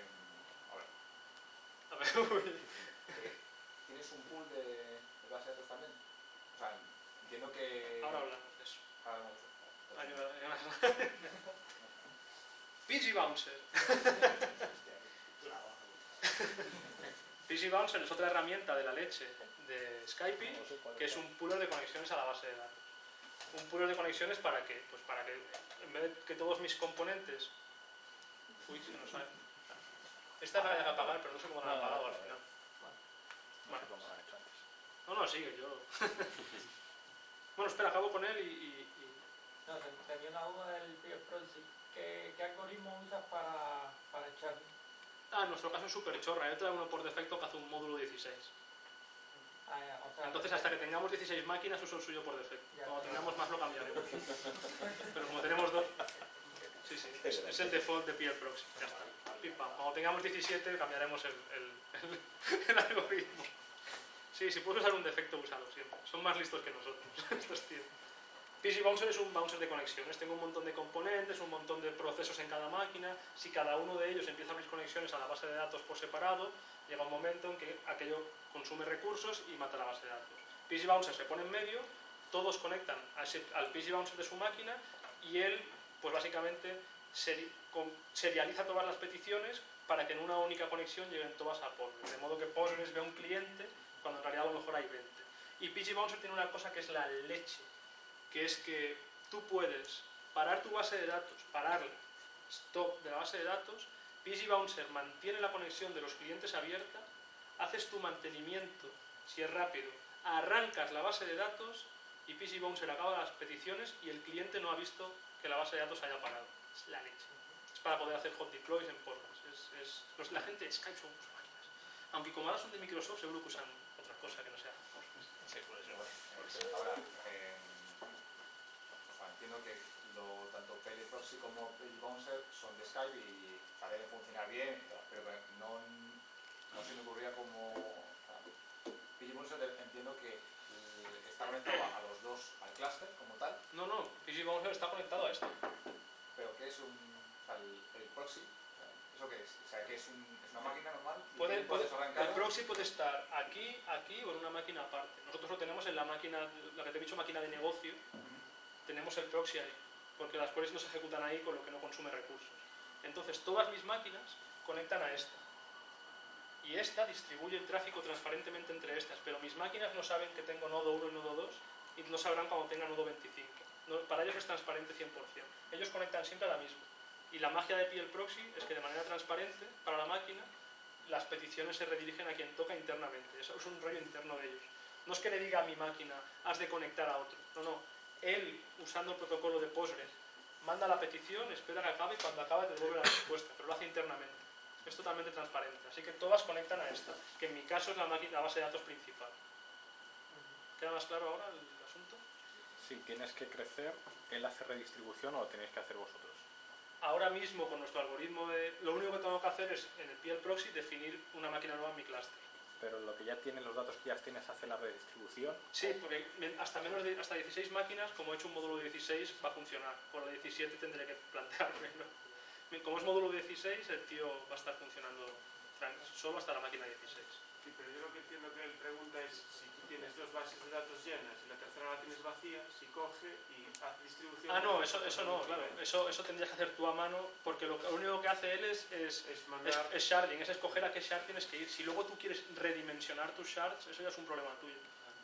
a ver, A ver, uy. ¿tienes un pool de, de base de datos también? O sea, entiendo que... Ahora hablamos de eso. Ahora hablamos de eso. Ayuda, ayuda. P G Bouncer. P G Bouncer es otra herramienta de la leche de Skype, No sé cuál que es un pooler de conexiones a la base de datos. Un pooler de conexiones para qué? Pues para que en vez de que todos mis componentes... Uy, se nos sale. Esta la voy a apagar, pero no sé cómo la he No, no, apagado no, al no, final. No Bueno. sé cómo lo han hecho antes. No, no, sigue, yo... Bueno, espera, acabo con él y... y- y- No, ten- tenía una duda del P F Proxy. ¿Qué, ¿Qué algoritmo usas para, para echar? Ah, en nuestro caso es súper chorra. Yo traigo uno por defecto que hace un módulo dieciséis. Ah, ya, o sea, Entonces, hasta que tengamos dieciséis máquinas, uso el suyo por defecto. Ya. Cuando tengamos más lo cambiaremos. Pero como tenemos dos... Sí, sí, es, es el default de P L Proxy. Ya está. Pim, pam. Cuando tengamos diecisiete, cambiaremos el, el, el, el algoritmo. Sí, si puedes usar un defecto, úsalo siempre. Son más listos que nosotros, estos tíos. P G Bouncer es un bouncer de conexiones. Tengo un montón de componentes, un montón de procesos en cada máquina. Si cada uno de ellos empieza a abrir conexiones a la base de datos por separado, llega un momento en que aquello consume recursos y mata la base de datos. P G Bouncer se pone en medio, todos conectan a ese- al P G Bouncer de su máquina y él, pues básicamente, seri- con- serializa todas las peticiones para que en una única conexión lleguen todas a Postgres. De modo que Postgres ve un cliente cuando en realidad a lo mejor hay veinte. Y P G Bouncer tiene una cosa que es la leche, que es que tú puedes parar tu base de datos, pararla, stop de la base de datos, P G Bouncer mantiene la conexión de los clientes abierta, haces tu mantenimiento, si es rápido, arrancas la base de datos y P G Bouncer acaba las peticiones y el cliente no ha visto que la base de datos haya parado. Es la leche. Es para poder hacer hot deploys en Postgres. Es, es, los- la gente de Skype son unos máquinas. Aunque como ahora son de Microsoft, seguro que usan otra cosa que no sea Postgres. Sí, por eso. Pues ahora, eh, o sea, entiendo que lo, tanto P L Proxy como P G Bouncer son de Skype y parecen funcionar bien, pero que no, no se me ocurría como... O sea, P G Bouncer entiendo que eh, está conectado a los dos, al clúster como tal, No, no, P G Bouncer está conectado a esto. pero que es un... O sea, el, el proxy, o sea, ¿eso qué es? O sea, que es, un, es una máquina normal y Puede, tiene puede- proceso arrancado. el proxy puede estar aquí, aquí o en una máquina aparte. Nosotros lo tenemos en la máquina, la que te he dicho, máquina de negocio, tenemos el proxy ahí, porque las queries no se ejecutan ahí con lo que no consume recursos. Entonces todas mis máquinas conectan a esta. Y esta distribuye el tráfico transparentemente entre estas, pero mis máquinas no saben que tengo nodo uno y nodo dos y no sabrán cuando tenga nodo veinticinco. No, para ellos es transparente cien por cien. Ellos conectan siempre a la misma. Y la magia de P L Proxy es que de manera transparente para la máquina las peticiones se redirigen a quien toca internamente. Eso es un rollo interno de ellos. No es que le diga a mi máquina, has de conectar a otro. No, no. Él, usando el protocolo de Postgres, manda la petición, espera que acabe y cuando acabe te devuelve la respuesta, pero lo hace internamente. Es totalmente transparente. Así que todas conectan a esta, que en mi caso es la, máquina, la base de datos principal. ¿Queda más claro ahora el asunto? Si tienes que crecer, él hace redistribución o lo tenéis que hacer vosotros. Ahora mismo con nuestro algoritmo de... Lo único que tengo que hacer es en el P L Proxy definir una máquina nueva en mi clúster. Pero lo que ya tienes, los datos que ya tienes, hace la redistribución. Sí, porque men- hasta menos de hasta dieciséis máquinas, como he hecho un módulo dieciséis, va a funcionar. Por la diecisiete tendré que planteármelo. Bien, como es módulo dieciséis, el tío va a estar funcionando tran- solo hasta la máquina dieciséis. Sí, pero yo lo que entiendo que él pregunta es si tú tienes dos bases de datos llenas y la tercera la tienes vacía, si coge y hace distribución... Ah, no, eso, eso no, claro. Eso, eso tendrías que hacer tú a mano, porque lo, que- lo único que hace él es, es, Es es, mandar... es sharding, es escoger a qué shard tienes que ir. Si luego tú quieres redimensionar tus shards, eso ya es un problema tuyo.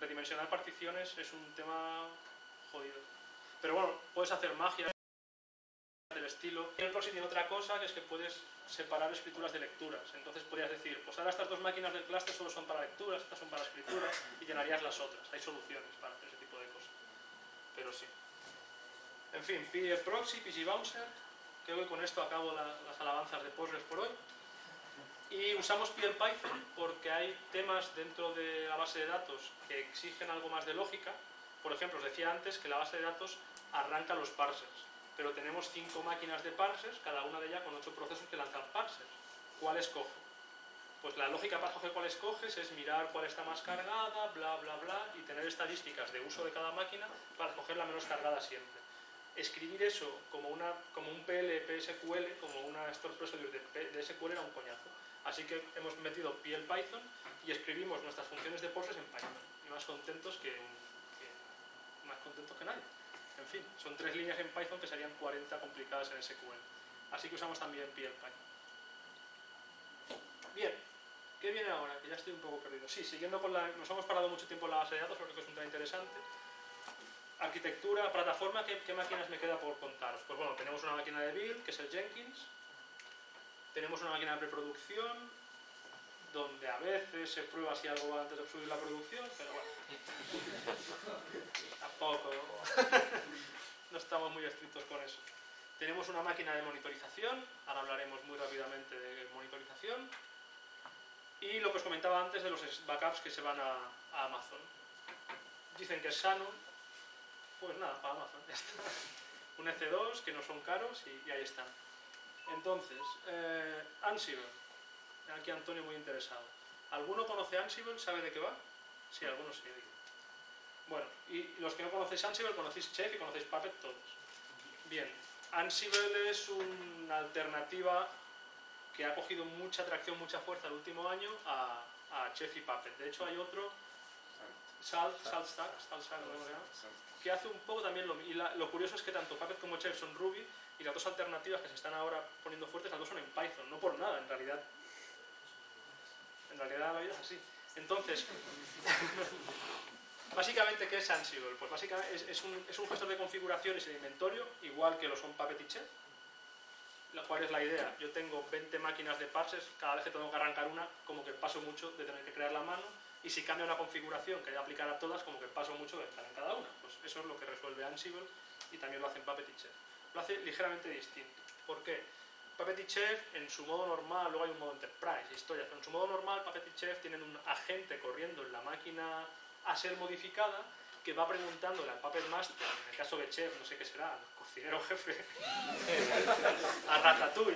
redimensionar particiones es un tema jodido. Pero bueno, puedes hacer magia del estilo. Y el proxy tiene otra cosa, que es que puedes separar escrituras de lecturas. Entonces podrías decir, pues ahora estas dos máquinas del clúster solo son para lecturas, estas son para escritura, y llenarías las otras. Hay soluciones para hacer ese tipo de cosas. Pero sí. En fin, P D F Proxy, P G Bouncer. Creo que con esto acabo la, las alabanzas de Postgres por hoy. Y usamos P L Python porque hay temas dentro de la base de datos que exigen algo más de lógica. Por ejemplo, os decía antes que la base de datos arranca los parsers, pero tenemos cinco máquinas de parsers, cada una de ellas con ocho procesos que lanzan parsers. ¿Cuál escojo? Pues la lógica para escoger cuál escoges es mirar cuál está más cargada, bla, bla, bla, y tener estadísticas de uso de cada máquina para escoger la menos cargada siempre. Escribir eso como, una, como un P L P S Q L, como una store procedure de, de S Q L era un coñazo. Así que hemos metido P L Python y escribimos nuestras funciones de Postgres en Python. Y más contentos que, que, más contentos que nadie. En fin, son tres líneas en Python que serían cuarenta complicadas en S Q L. Así que usamos también P L Python. Bien, ¿qué viene ahora? Que ya estoy un poco perdido. Sí, siguiendo con la... Nos hemos parado mucho tiempo en la base de datos, porque es un tema interesante. Arquitectura, plataforma, ¿qué, ¿qué máquinas me queda por contaros? Pues bueno, tenemos una máquina de build, que es el Jenkins. Tenemos una máquina de preproducción, donde a veces se prueba si algo va antes de subir la producción, pero bueno. Tampoco. No estamos muy estrictos con eso. Tenemos una máquina de monitorización, ahora hablaremos muy rápidamente de monitorización. Y lo que os comentaba antes de los backups que se van a, a Amazon. Dicen que es sano, pues nada, para Amazon, ya está. Un E C dos, que no son caros, y, y ahí están. Entonces, eh, Ansible. Aquí Antonio muy interesado. ¿Alguno conoce Ansible? ¿Sabe de qué va? Sí, algunos sí. Bueno, y los que no conocéis Ansible, conocéis Chef y conocéis Puppet todos. Bien, Ansible es una alternativa que ha cogido mucha atracción, mucha fuerza el último año a, a Chef y Puppet. De hecho hay otro, Salt, Salt Stack, Salt Stack, ¿no? que hace un poco también lo mismo. Y la, lo curioso es que tanto Puppet como Chef son Ruby, y las dos alternativas que se están ahora poniendo fuertes, las dos son en Python, no por nada, en realidad. En realidad la vida es así. Entonces, básicamente, ¿qué es Ansible? Pues básicamente es, es, un, es un gestor de configuraciones y de inventario, igual que lo son Puppet y Chef. La cual es la idea. Yo tengo veinte máquinas de parsers, cada vez que tengo que arrancar una, como que paso mucho de tener que crearla a mano, y si cambia una configuración que hay que aplicar a todas, como que paso mucho de estar en cada una. Pues eso es lo que resuelve Ansible, y también lo hacen Puppet y Chef. Lo hace ligeramente distinto. ¿Por qué? Puppet y Chef, en su modo normal, luego hay un modo Enterprise, historias, pero en su modo normal, Puppet y Chef tienen un agente corriendo en la máquina a ser modificada, que va preguntándole al Puppet Master, en el caso de Chef, no sé qué será, el cocinero jefe, a Ratatouille,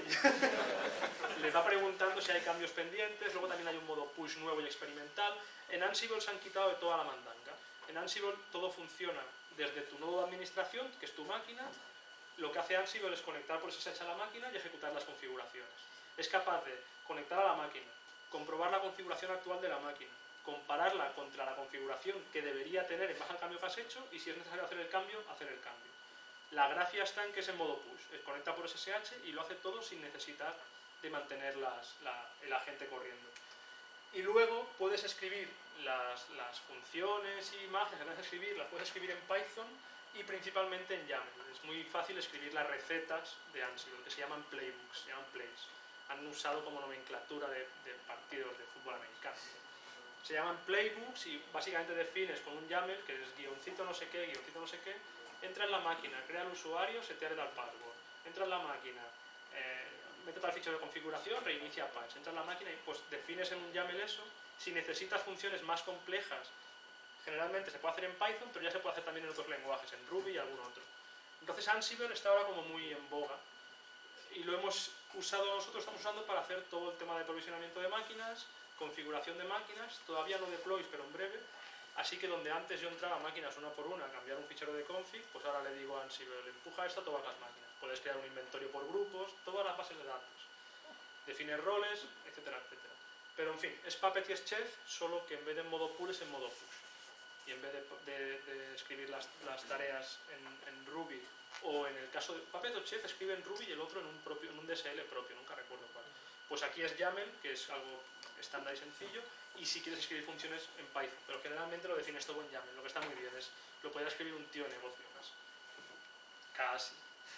le va preguntando si hay cambios pendientes. Luego también hay un modo push nuevo y experimental. En Ansible se han quitado de toda la mandanga. En Ansible todo funciona desde tu nodo de administración, que es tu máquina. Lo que hace Ansible es conectar por S S H a la máquina y ejecutar las configuraciones. Es capaz de conectar a la máquina, comprobar la configuración actual de la máquina, compararla contra la configuración que debería tener en base al cambio que has hecho, y si es necesario hacer el cambio, hacer el cambio. La gracia está en que es en modo push, conecta por S S H y lo hace todo sin necesitar de mantener las, la, el agente corriendo. Y luego puedes escribir las, las funciones y imágenes que tienes que escribir, las puedes escribir en Python y principalmente en YAML. Es muy fácil escribir las recetas de Ansible, que se llaman playbooks, se llaman plays. Han usado como nomenclatura de, de partidos de fútbol americano. Se llaman playbooks y básicamente defines con un YAML, que es guioncito no sé qué, guioncito no sé qué, entra en la máquina, crea el usuario, setea el password, entra en la máquina, eh, mete tal fichero de configuración, reinicia Apache, entra en la máquina y pues defines en un YAML eso. Si necesitas funciones más complejas, generalmente se puede hacer en Python, pero ya se puede hacer también en otros lenguajes, en Ruby y algún otro. Entonces Ansible está ahora como muy en boga y lo hemos usado nosotros, estamos usando para hacer todo el tema de provisionamiento de máquinas, configuración de máquinas, todavía no deploys, pero en breve. Así que donde antes yo entraba máquinas una por una a cambiar un fichero de config, pues ahora le digo a Ansible, empuja esto a todas las máquinas. Puedes crear un inventario por grupos, todas las bases de datos. Defines roles, etcétera, etcétera. Pero en fin, es Puppet y es Chef, solo que en vez de en modo pull es en modo push. Y en vez de, de, de escribir las, las tareas en, en Ruby, o en el caso de Puppet o Chef escribe en Ruby y el otro en un, propio, en un D S L propio, nunca recuerdo cuál. Pues aquí es YAML, que es algo estándar y sencillo, y si quieres escribir funciones en Python, pero generalmente lo defines todo en YAML, lo que está muy bien es, lo podría escribir un tío de negocio casi. Casi.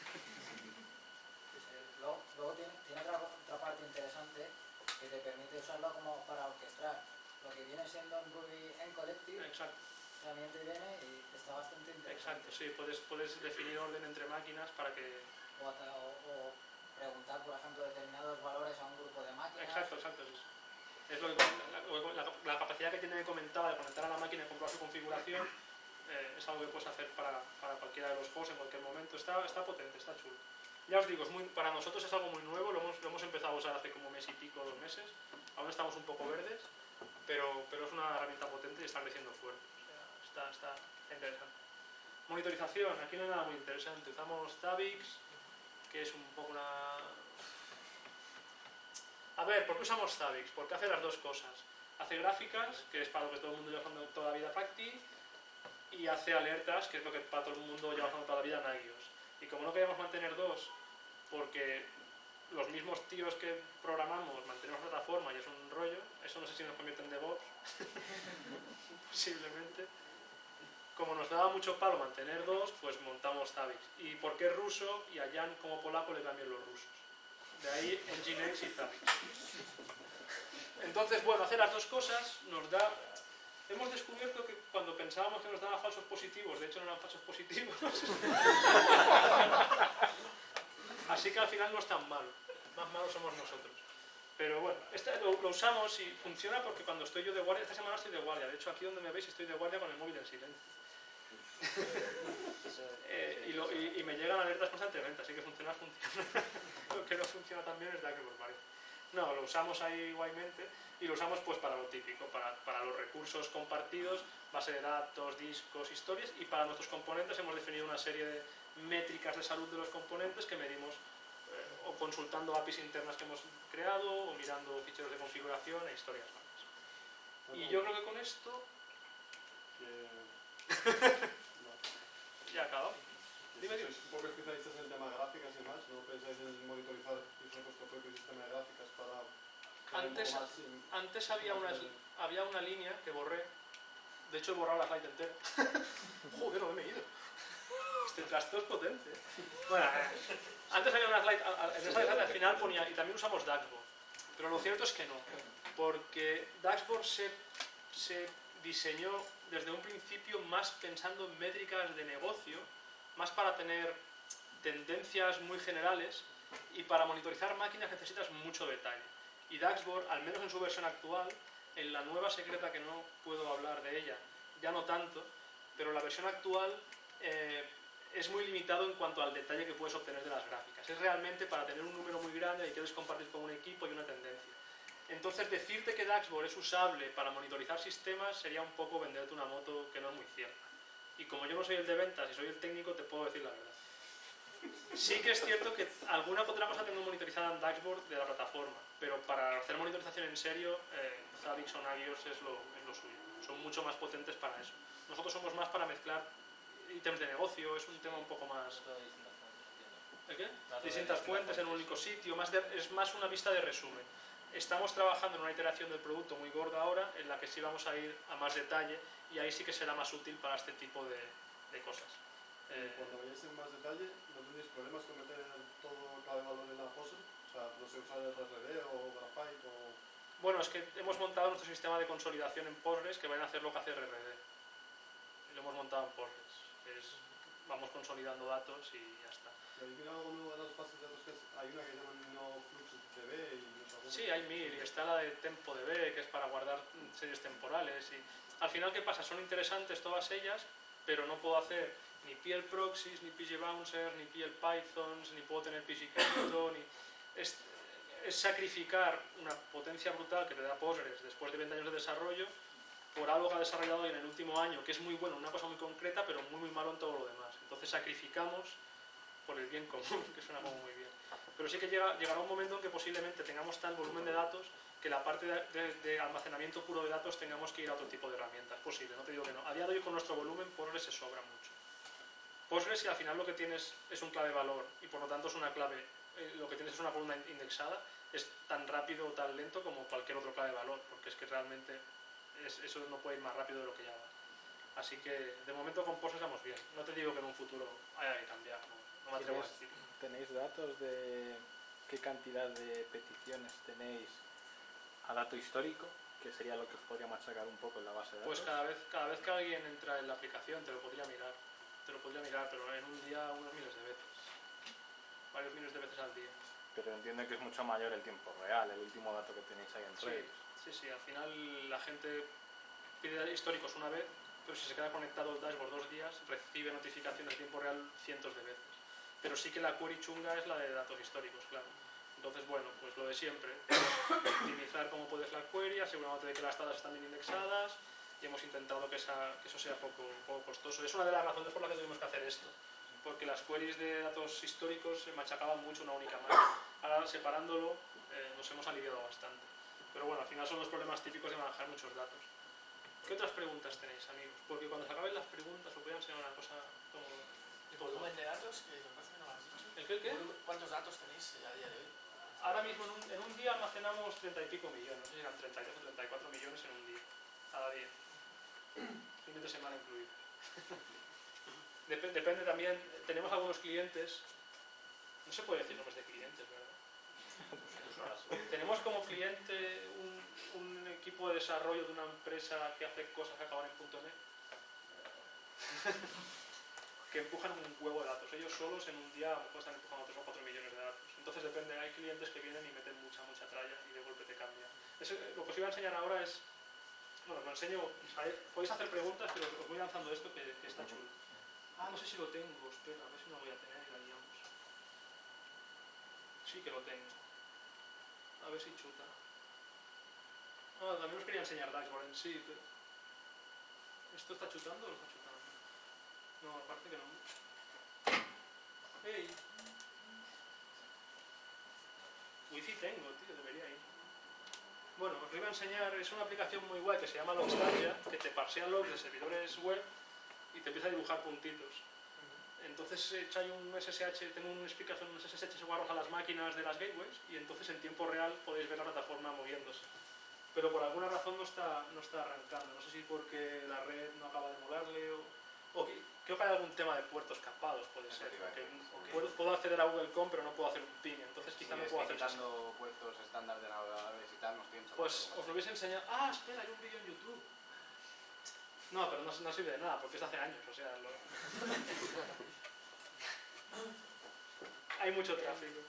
Luego, luego tiene, tiene otra, otra parte interesante que te permite usarlo como para orquestar lo que viene siendo en Ruby en Collective. Exacto. También te viene y está bastante interesante. Exacto, sí, puedes, puedes definir orden entre máquinas para que... O, hasta- o, o preguntar, por ejemplo, determinados valores a un grupo de máquinas. Exacto, exacto, es eso. Es lo que, la, la, la capacidad que tiene que comentaba de conectar a la máquina y comprobar su configuración, eh, es algo que puedes hacer para, para cualquiera de los juegos en cualquier momento. Está, está potente, está chulo. Ya os digo, es muy, para nosotros es algo muy nuevo, lo hemos, lo hemos empezado a usar hace como mes y pico, dos meses. Aún estamos un poco verdes, pero, pero es una herramienta potente y está creciendo fuerte. O sea, está, está interesante. Monitorización, aquí no hay nada muy interesante. Usamos Zabbix, que es un poco una... A ver, ¿por qué usamos Zabbix? Porque hace las dos cosas. Hace gráficas, que es para lo que todo el mundo lleva usando toda la vida Pacti, y hace alertas, que es lo que para todo el mundo lleva usando toda la vida Nagios. Y como no queríamos mantener dos, porque los mismos tíos que programamos mantenemos la plataforma y es un rollo, eso no sé si nos convierte en DevOps, posiblemente. Como nos daba mucho palo mantener dos, pues montamos Zabbix. Y porque es ruso, y a Jan como polaco le cambian los rusos. De ahí Nginx y Zabbix. Entonces, bueno, hacer las dos cosas nos da... Hemos descubierto que cuando pensábamos que nos daba falsos positivos, de hecho no eran falsos positivos. Así que al final no es tan malo. Más malos somos nosotros. Pero bueno, este lo, lo usamos y funciona porque cuando estoy yo de guardia, esta semana estoy de guardia. De hecho, aquí donde me veis estoy de guardia con el móvil en silencio. eh, y, lo, y, y me llegan alertas constantemente, así que funcionar funciona. Lo que no funciona también es Dagger, ¿vale? No, lo usamos ahí igualmente y lo usamos pues para lo típico, para, para los recursos compartidos, base de datos, discos, historias, y para nuestros componentes hemos definido una serie de métricas de salud de los componentes que medimos eh, o consultando A P Is internas que hemos creado o mirando ficheros de configuración e historias más. Y yo creo que con esto ya acabamos. Dime, dime. Sois un poco especialistas en el tema de gráficas y más, ¿no pensáis en monitorizar quizá vuestro propio sistema de gráficas para... Antes, más sin- antes había, una, había una línea que borré, de hecho he borrado la slide entera. Joder, no me he ido. Este trasto es potente. Bueno, eh, antes había una slide, a- a- en esa slide al final ponía, y también usamos Dashboard, pero lo cierto es que no, porque Dashboard se, se diseñó desde un principio más pensando en métricas de negocio, más para tener tendencias muy generales, y para monitorizar máquinas necesitas mucho detalle. Y Dashboard, al menos en su versión actual, en la nueva secreta que no puedo hablar de ella, ya no tanto, pero la versión actual eh, es muy limitado en cuanto al detalle que puedes obtener de las gráficas. Es realmente para tener un número muy grande y quieres compartir con un equipo y una tendencia. Entonces, decirte que Dashboard es usable para monitorizar sistemas sería un poco venderte una moto que no es muy cierta. Y como yo no soy el de ventas y soy el técnico, te puedo decir la verdad. Sí que es cierto que alguna otra cosa tengo monitorizada en Dashboard de la plataforma, pero para hacer monitorización en serio, eh, Zabbix o Nagios es lo, es lo suyo. Son mucho más potentes para eso. Nosotros somos más para mezclar ítems de negocio, es un tema un poco más... ¿El qué? Distintas fuentes en un único sitio, más de, es más una vista de resumen. Estamos trabajando en una iteración del producto muy gorda ahora, en la que sí vamos a ir a más detalle, y ahí sí que será más útil para este tipo de, de cosas. Eh, Cuando vayáis en más detalle, ¿no tendréis problemas con meter todo clave valor en la P O S? O sea, no sé, usar el R R D o Graphite o... Bueno, es que hemos montado nuestro sistema de consolidación en Postgres que van a hacer lo que hace R R D. Y lo hemos montado en Postgres. Es, vamos consolidando datos y ya está. ¿Habéis mirado alguna de las bases de datos que es, hay una que llaman NoFluxDB y no sé alguna? Sí, hay mil, y está la de TempoDB, que es para guardar series temporales. Y al final, ¿qué pasa? Son interesantes todas ellas, pero no puedo hacer ni P L Proxies, ni P G Bouncers, ni P L Pythons, ni puedo tener P G Crypto, ni... Es, es sacrificar una potencia brutal que te da Postgres después de veinte años de desarrollo por algo que ha desarrollado en el último año, que es muy bueno, una cosa muy concreta, pero muy muy malo en todo lo demás. Entonces sacrificamos por el bien común, que suena como muy bien. Pero sí que llega, llegará un momento en que posiblemente tengamos tal volumen de datos que la parte de, de, de almacenamiento puro de datos tengamos que ir a otro tipo de herramientas. Posible, no te digo que no. A día de hoy con nuestro volumen Postgres se sobra mucho. Postgres, si al final lo que tienes es un clave valor y por lo tanto es una clave eh, lo que tienes es una columna indexada, es tan rápido o tan lento como cualquier otro clave valor, porque es que realmente es, eso no puede ir más rápido de lo que ya va. Así que de momento con Postgres vamos bien. No te digo que en un futuro haya que cambiar, no, no me atrevo a decir. ¿Tenéis datos de qué cantidad de peticiones tenéis a dato histórico? Que sería lo que os podría machacar un poco en la base de datos. Pues cada vez, cada vez que alguien entra en la aplicación te lo podría mirar, te lo podría mirar, pero en un día unos miles de veces, varios miles de veces al día. Pero entiendo que es mucho mayor el tiempo real, el último dato que tenéis ahí en Sí, Redis. sí, sí, al final la gente pide históricos una vez, pero si se queda conectado al dashboard dos días, recibe notificaciones en tiempo real cientos de veces. Pero sí que la query chunga es la de datos históricos, claro. Entonces, bueno, pues lo de siempre, optimizar cómo puedes la query, asegurándote de que las tablas están bien indexadas, y hemos intentado que, esa, que eso sea poco, poco costoso. Es una de las razones por las que tuvimos que hacer esto, porque las queries de datos históricos se machacaban mucho una única máquina. Ahora, separándolo, eh, nos hemos aliviado bastante. Pero bueno, al final son los problemas típicos de manejar muchos datos. ¿Qué otras preguntas tenéis, amigos? Porque cuando se acaben las preguntas os voy a enseñar una cosa como... ¿El volumen de datos? Que me parece que no lo has dicho. ¿El qué, el qué? ¿Cuántos datos tenéis a día de hoy? Ahora mismo en un, en un día almacenamos treinta y pico millones, no sé si eran treinta y dos o treinta y cuatro millones en un día, cada día. Fines de semana incluidos. Dep depende también, tenemos algunos clientes, no se puede decir nombres de clientes, ¿verdad? Tenemos como cliente un, un equipo de desarrollo de una empresa que hace cosas que acaban en punto net, que empujan un huevo de datos. Ellos solos en un día a lo mejor están empujando tres o cuatro millones de datos. Entonces depende, hay clientes que vienen y meten mucha, mucha tralla y de golpe te cambia. Eso, lo que os iba a enseñar ahora es, bueno, os lo enseño, ¿sabes? Podéis hacer preguntas, pero os voy lanzando esto que, que está chulo. Ah, no sé si lo tengo, espera, a ver si no lo voy a tener y la liamos. Sí que lo tengo. A ver si chuta. Ah, también os quería enseñar Dashboard en sí, pero... ¿Esto está chutando o no está chutando? No, aparte que no. ¡Ey! Wifi tengo, tío, debería ir. Bueno, os lo iba a enseñar, es una aplicación muy guay que se llama Logstarja, que te parsea logs de servidores web y te empieza a dibujar puntitos. Entonces he hecho ahí un S S H, tengo una explicación, un S S H guarros a las máquinas de las gateways y entonces en tiempo real podéis ver la plataforma moviéndose. Pero por alguna razón no está, no está arrancando, no sé si porque la red no acaba de molarle o... o que, creo que hay algún tema de puertos capados, puede ser. Porque puedo, puedo acceder a Google punto com pero no puedo hacer un ping, entonces quizá sí, no puedo hacer eso. quitando puertos estándar de navegadores y tal, nos piensa. Pues os lo hubiese enseñado... Ah, espera, hay un vídeo en YouTube. No, pero no, no sirve de nada, porque es de hace años, o sea... Lo... hay mucho tráfico.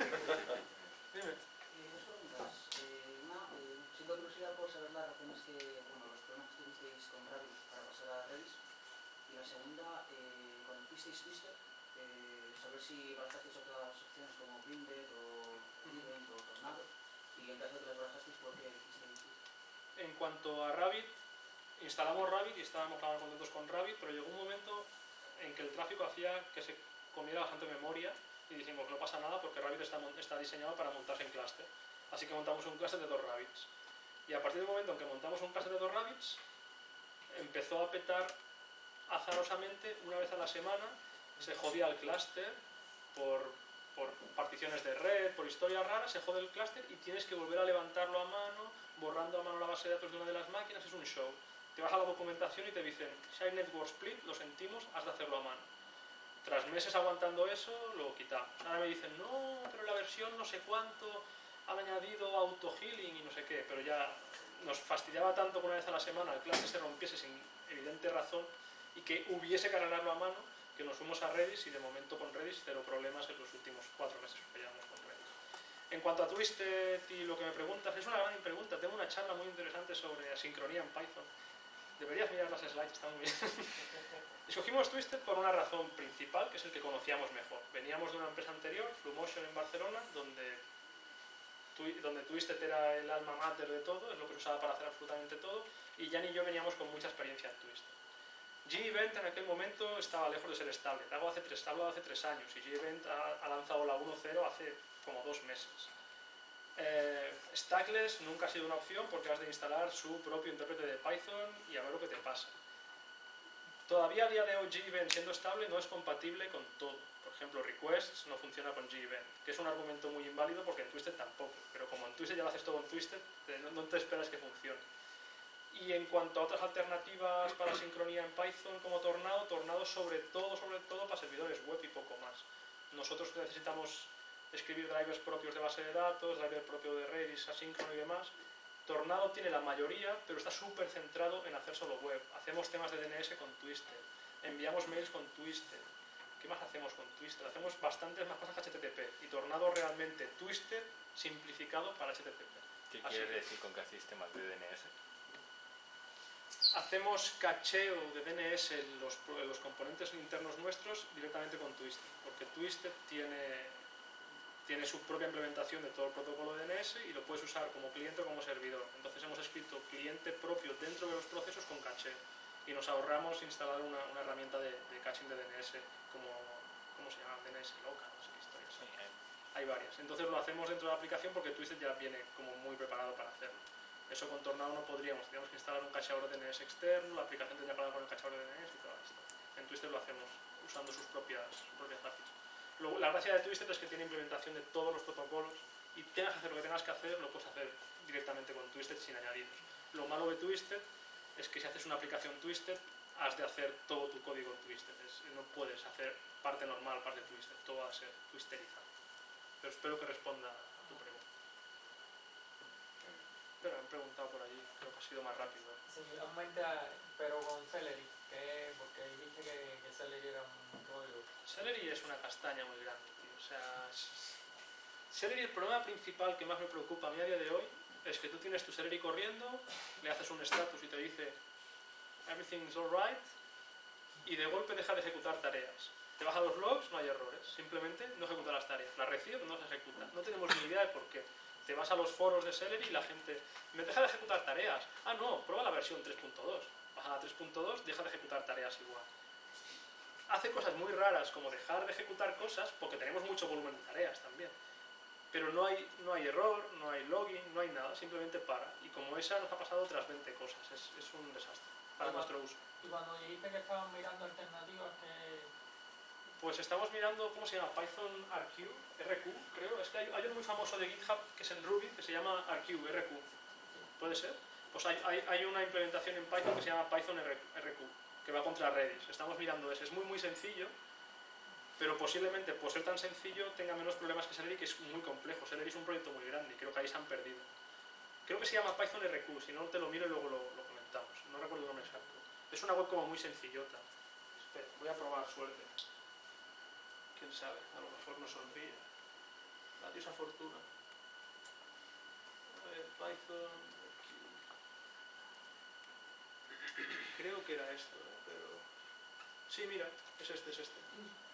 Dime. Eh, dos preguntas. Eh, una, eh, siento curiosidad por saber las razones que, bueno, los problemas que tuvisteis con Rabbit para pasar a Redis. Y la segunda, eh, cuando hicisteis Twister, eh, saber si barajasteis otras opciones como Blinded o Event o Tornado. Y en caso de que las barajasteis, ¿por qué hicisteis Twister? En cuanto a Rabbit, instalamos Rabbit y estábamos contentos con Rabbit, pero llegó un momento en que el tráfico hacía que se comiera bastante memoria y dijimos no pasa nada porque Rabbit está, está diseñado para montarse en clúster. Así que montamos un clúster de dos Rabbits. Y a partir del momento en que montamos un clúster de dos Rabbits, empezó a petar azarosamente una vez a la semana, se jodía el clúster por, por particiones de red, por historias raras, se jode el clúster y tienes que volver a levantarlo a mano, borrando a mano la base de datos de una de las máquinas, es un show. Te vas a la documentación y te dicen, si hay network split, lo sentimos, has de hacerlo a mano. Tras meses aguantando eso, lo quitamos. Ahora me dicen, no, pero la versión no sé cuánto han añadido auto-healing y no sé qué, pero ya nos fastidiaba tanto que una vez a la semana el clúster se rompiese sin evidente razón y que hubiese que arreglarlo a mano, que nos fuimos a Redis y de momento con Redis cero problemas en los últimos cuatro meses que llevamos con Redis. En cuanto a Twisted y lo que me preguntas, es una gran pregunta. Tengo una charla muy interesante sobre asincronía en Python. Deberías mirar las slides, está muy bien. Escogimos Twisted por una razón principal, que es el que conocíamos mejor. Veníamos de una empresa anterior, Flumotion en Barcelona, donde, donde Twisted era el alma mater de todo, es lo que se usaba para hacer absolutamente todo, y Jan y yo veníamos con mucha experiencia en Twisted. G-Event en aquel momento estaba lejos de ser estable. Te hablo hace tres, hablo hace tres años y G-Event ha, ha lanzado la uno punto cero hace como dos meses. Eh, Stackless nunca ha sido una opción porque has de instalar su propio intérprete de Python y a ver lo que te pasa. Todavía a día de hoy G-Event siendo estable no es compatible con todo. Por ejemplo, requests no funciona con G-Event, que es un argumento muy inválido porque en Twisted tampoco, pero como en Twisted ya lo haces todo en Twisted, te- no, no te esperas que funcione. Y en cuanto a otras alternativas para sincronía en Python como Tornado, Tornado sobre todo, sobre todo para servidores web y poco más. Nosotros necesitamos escribir drivers propios de base de datos, driver propio de Redis, asíncrono y demás. Tornado tiene la mayoría, pero está súper centrado en hacer solo web. Hacemos temas de D N S con Twisted, enviamos mails con Twisted. ¿Qué más hacemos con Twisted? Hacemos bastantes más cosas que H T T P. Y Tornado realmente Twisted simplificado para H T T P. ¿Qué Así quieres que decir con que hacéis temas de D N S? hacemos cacheo de D N S en los, en los componentes internos nuestros directamente con Twisted, porque Twisted tiene, tiene su propia implementación de todo el protocolo de D N S y lo puedes usar como cliente o como servidor. Entonces hemos escrito cliente propio dentro de los procesos con cacheo y nos ahorramos instalar una, una herramienta de, de caching de D N S como, ¿cómo se llama? D N S local, no sé qué historias. Sí, hay. Hay varias. Entonces lo hacemos dentro de la aplicación porque Twisted ya viene como muy preparado para hacerlo. Eso con Tornado no podríamos, tendríamos que instalar un cacheador de D N S externo, la aplicación tendría que hablar con el cacheador de D N S y todo esto. En Twisted lo hacemos usando sus propias, sus propias A P Is. Luego, la gracia de Twisted es que tiene implementación de todos los protocolos y tengas que hacer lo que tengas que hacer, lo puedes hacer directamente con Twisted sin añadidos. Lo malo de Twisted es que si haces una aplicación Twisted, has de hacer todo tu código en Twisted. Es, no puedes hacer parte normal, parte Twisted, todo va a ser twisterizado. Pero espero que responda a tu pregunta. Pero han preguntado por allí, creo que ha sido más rápido. Sí, aumenta, pero con Celery, que porque dijiste que, que Celery era un código. Celery es una castaña muy grande, tío. O sea, Celery, el problema principal que más me preocupa a mí a día de hoy es que tú tienes tu Celery corriendo, le haces un status y te dice everything's alright y de golpe deja de ejecutar tareas. Te baja los logs, no hay errores, simplemente no ejecuta las tareas. Las recibe, pero no se ejecuta. No tenemos ni idea de por qué. Te vas a los foros de Celery y la gente me deja de ejecutar tareas. Ah, no, prueba la versión tres punto dos. Baja a tres punto dos, deja de ejecutar tareas igual. Hace cosas muy raras como dejar de ejecutar cosas porque tenemos mucho volumen de tareas también. Pero no hay, no hay error, no hay login, no hay nada, simplemente para. Y como esa nos ha pasado otras veinte cosas. Es, es un desastre para nuestro uso. Y cuando dijiste que estaban mirando alternativas, que Pues estamos mirando, ¿cómo se llama? Python R Q, R Q, creo. Es que hay, hay uno muy famoso de GitHub que es en Ruby, que se llama R Q, R Q. ¿Puede ser? Pues hay, hay, hay una implementación en Python que se llama Python R Q, que va contra Redis. Estamos mirando ese. Es muy, muy sencillo, pero posiblemente, por ser tan sencillo, tenga menos problemas que Celery, que es muy complejo. Celery es un proyecto muy grande y creo que ahí se han perdido. Creo que se llama Python R Q, si no te lo miro y luego lo, lo comentamos. No recuerdo el nombre exacto. Es una web como muy sencillota. Espera, voy a probar suerte. Quién sabe, a lo mejor nos sonríe. La diosa fortuna. A ver, Python. Creo que era esto, ¿eh? Pero. Sí, mira, es este, es este.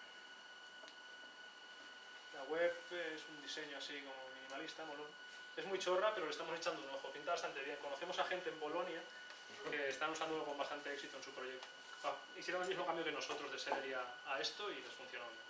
La web es un diseño así como minimalista, molón. Es muy chorra, pero le estamos echando un ojo. Pinta bastante bien. Conocemos a gente en Polonia que están usándolo con bastante éxito en su proyecto. Ah, hicieron el mismo cambio que nosotros de Celery a, a esto y les funcionó bien.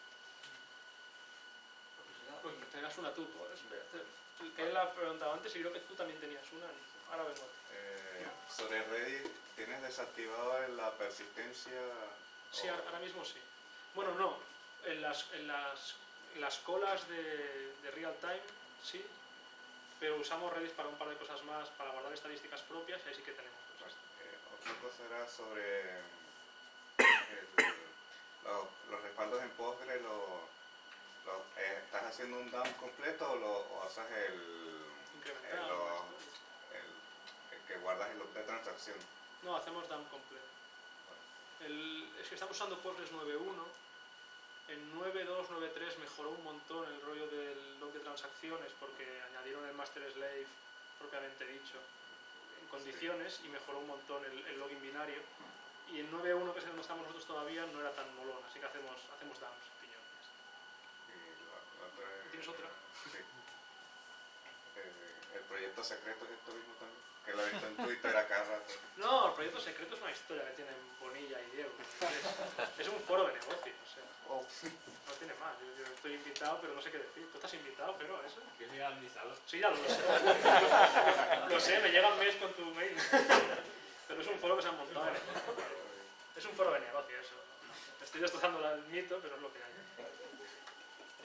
Pues que tengas una tú, pues, que él la ha preguntado antes y creo que tú también tenías una. Ahora vengo. Eh, sobre Redis, ¿tienes desactivado la persistencia? Sí, o... ahora mismo sí. Bueno, no. En las, en las, en las colas de, de real time, sí. Pero usamos Redis para un par de cosas más, para guardar estadísticas propias y ahí sí que tenemos cosas. Eh, otra cosa era sobre el, lo, los respaldos en Postgre. Lo, lo, eh, ¿Estás haciendo un dump completo o, lo, o haces el, el, lo, el, el que guardas el loop de transacción? No, hacemos dump completo. El, es que estamos usando Postgres nueve punto uno. En nueve punto dos, nueve punto tres mejoró un montón el rollo del log de transacciones porque añadieron el master slave propiamente dicho en condiciones y mejoró un montón el, el login binario. Y en nueve punto uno, que es donde estamos nosotros todavía, no era tan molón, así que hacemos, hacemos dumps, piñones. Y la, la otra es, ¿Tienes otra? Sí. Eh, el proyecto secreto es esto mismo también, que lo he visto en Twitter a cada rato. No, el proyecto secreto es una historia que tienen Bonilla y Diego. Es, es un foro de negocios, o sea, Oh. no tiene más. Yo, yo estoy invitado, pero no sé qué decir. ¿Tú estás invitado, pero a eso? Que soy administrador. Sí, ya lo sé. Lo sé, me llegan mails con tu mail. Pero es un foro que se han montado. ¿Eh? Es un foro de negocio, eso. Estoy destrozando el mito, pero es lo que hay.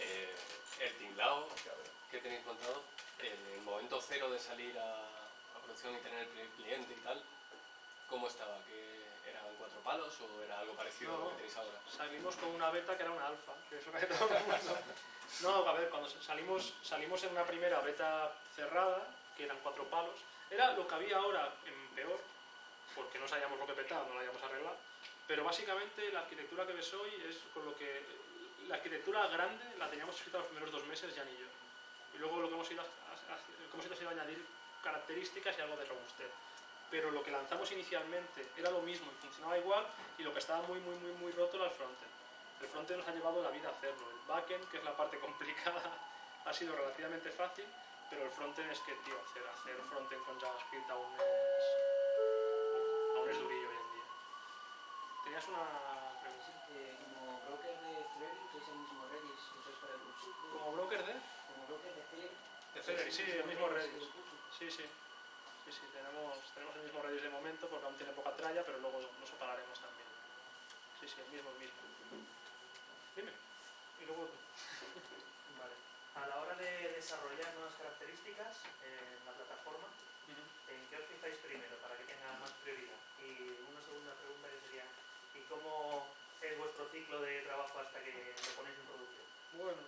eh, el tinglado que tenéis contado, en el momento cero de salir a, a producción y tener el primer cliente y tal, ¿cómo estaba? ¿Que eran cuatro palos o era algo parecido No, a lo que tenéis ahora? Salimos con una beta que era una alfa, que eso que todo el mundo. No, a ver, cuando salimos, salimos en una primera beta cerrada, que eran cuatro palos, era lo que había ahora en peor, porque no sabíamos lo que petaba, no lo habíamos arreglado, pero básicamente la arquitectura que ves hoy es con lo que... La arquitectura grande la teníamos escrita los primeros dos meses, Jan y yo. Y luego lo que hemos ido a, a, a, lo que hemos ido ha sido añadir características y algo de robustez. Pero lo que lanzamos inicialmente era lo mismo y funcionaba igual, y lo que estaba muy muy muy muy roto era el frontend. El frontend nos ha llevado la vida a hacerlo. El backend, que es la parte complicada, ha sido relativamente fácil, pero el frontend es que, tío, hacer, hacer frontend con JavaScript aún es, aún es durillo hoy en día. ¿Tenías una pregunta? Eh, como broker de Celery, usáis el mismo Redis que usáis para el Pulsut. ¿Como broker de? Como broker de Celery. De Celery, sí, el mismo Redis. Sí, sí. Sí, sí, tenemos, tenemos el mismo Redis de momento porque aún tiene poca tralla, pero luego lo separaremos también. Sí, sí, el mismo, el mismo. Dime. Y luego tú. Vale. A la hora de desarrollar nuevas características en la plataforma, uh-huh. ¿en qué os fijáis primero para que tenga más prioridad? Y una segunda pregunta que sería, ¿y cómo es vuestro ciclo de trabajo hasta que lo ponéis en producción? Bueno.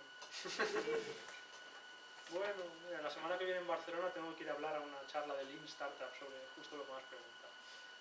Bueno, mira, la semana que viene en Barcelona tengo que ir a hablar a una charla de Lean Startup sobre justo lo que me has preguntado.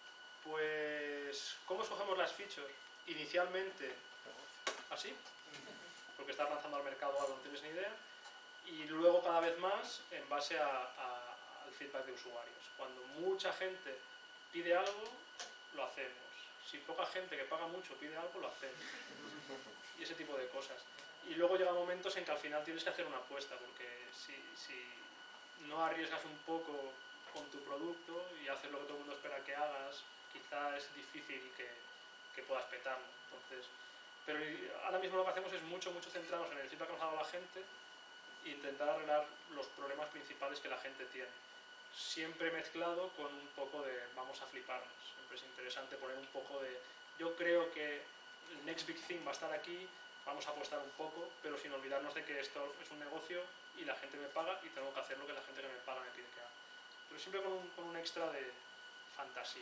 Pues, ¿cómo escogemos las features? Inicialmente, así, porque estás lanzando al mercado algo, no tienes ni idea, y luego cada vez más en base a, a, al feedback de usuarios. Cuando mucha gente pide algo, lo hacemos. Si poca gente que paga mucho pide algo, lo hacemos. Y ese tipo de cosas. Y luego llegan momentos en que al final tienes que hacer una apuesta, porque si, si no arriesgas un poco con tu producto y haces lo que todo el mundo espera que hagas, quizá es difícil que, que puedas petarlo. Entonces, pero ahora mismo lo que hacemos es mucho, mucho centrarnos en el feedback que nos ha dado la gente e intentar arreglar los problemas principales que la gente tiene. Siempre mezclado con un poco de vamos a fliparnos. Siempre es interesante poner un poco de... Yo creo que el next big thing va a estar aquí, vamos a apostar un poco, pero sin olvidarnos de que esto es un negocio y la gente me paga y tengo que hacer lo que la gente que me paga me pide que haga. Pero siempre con un, con un extra de fantasía.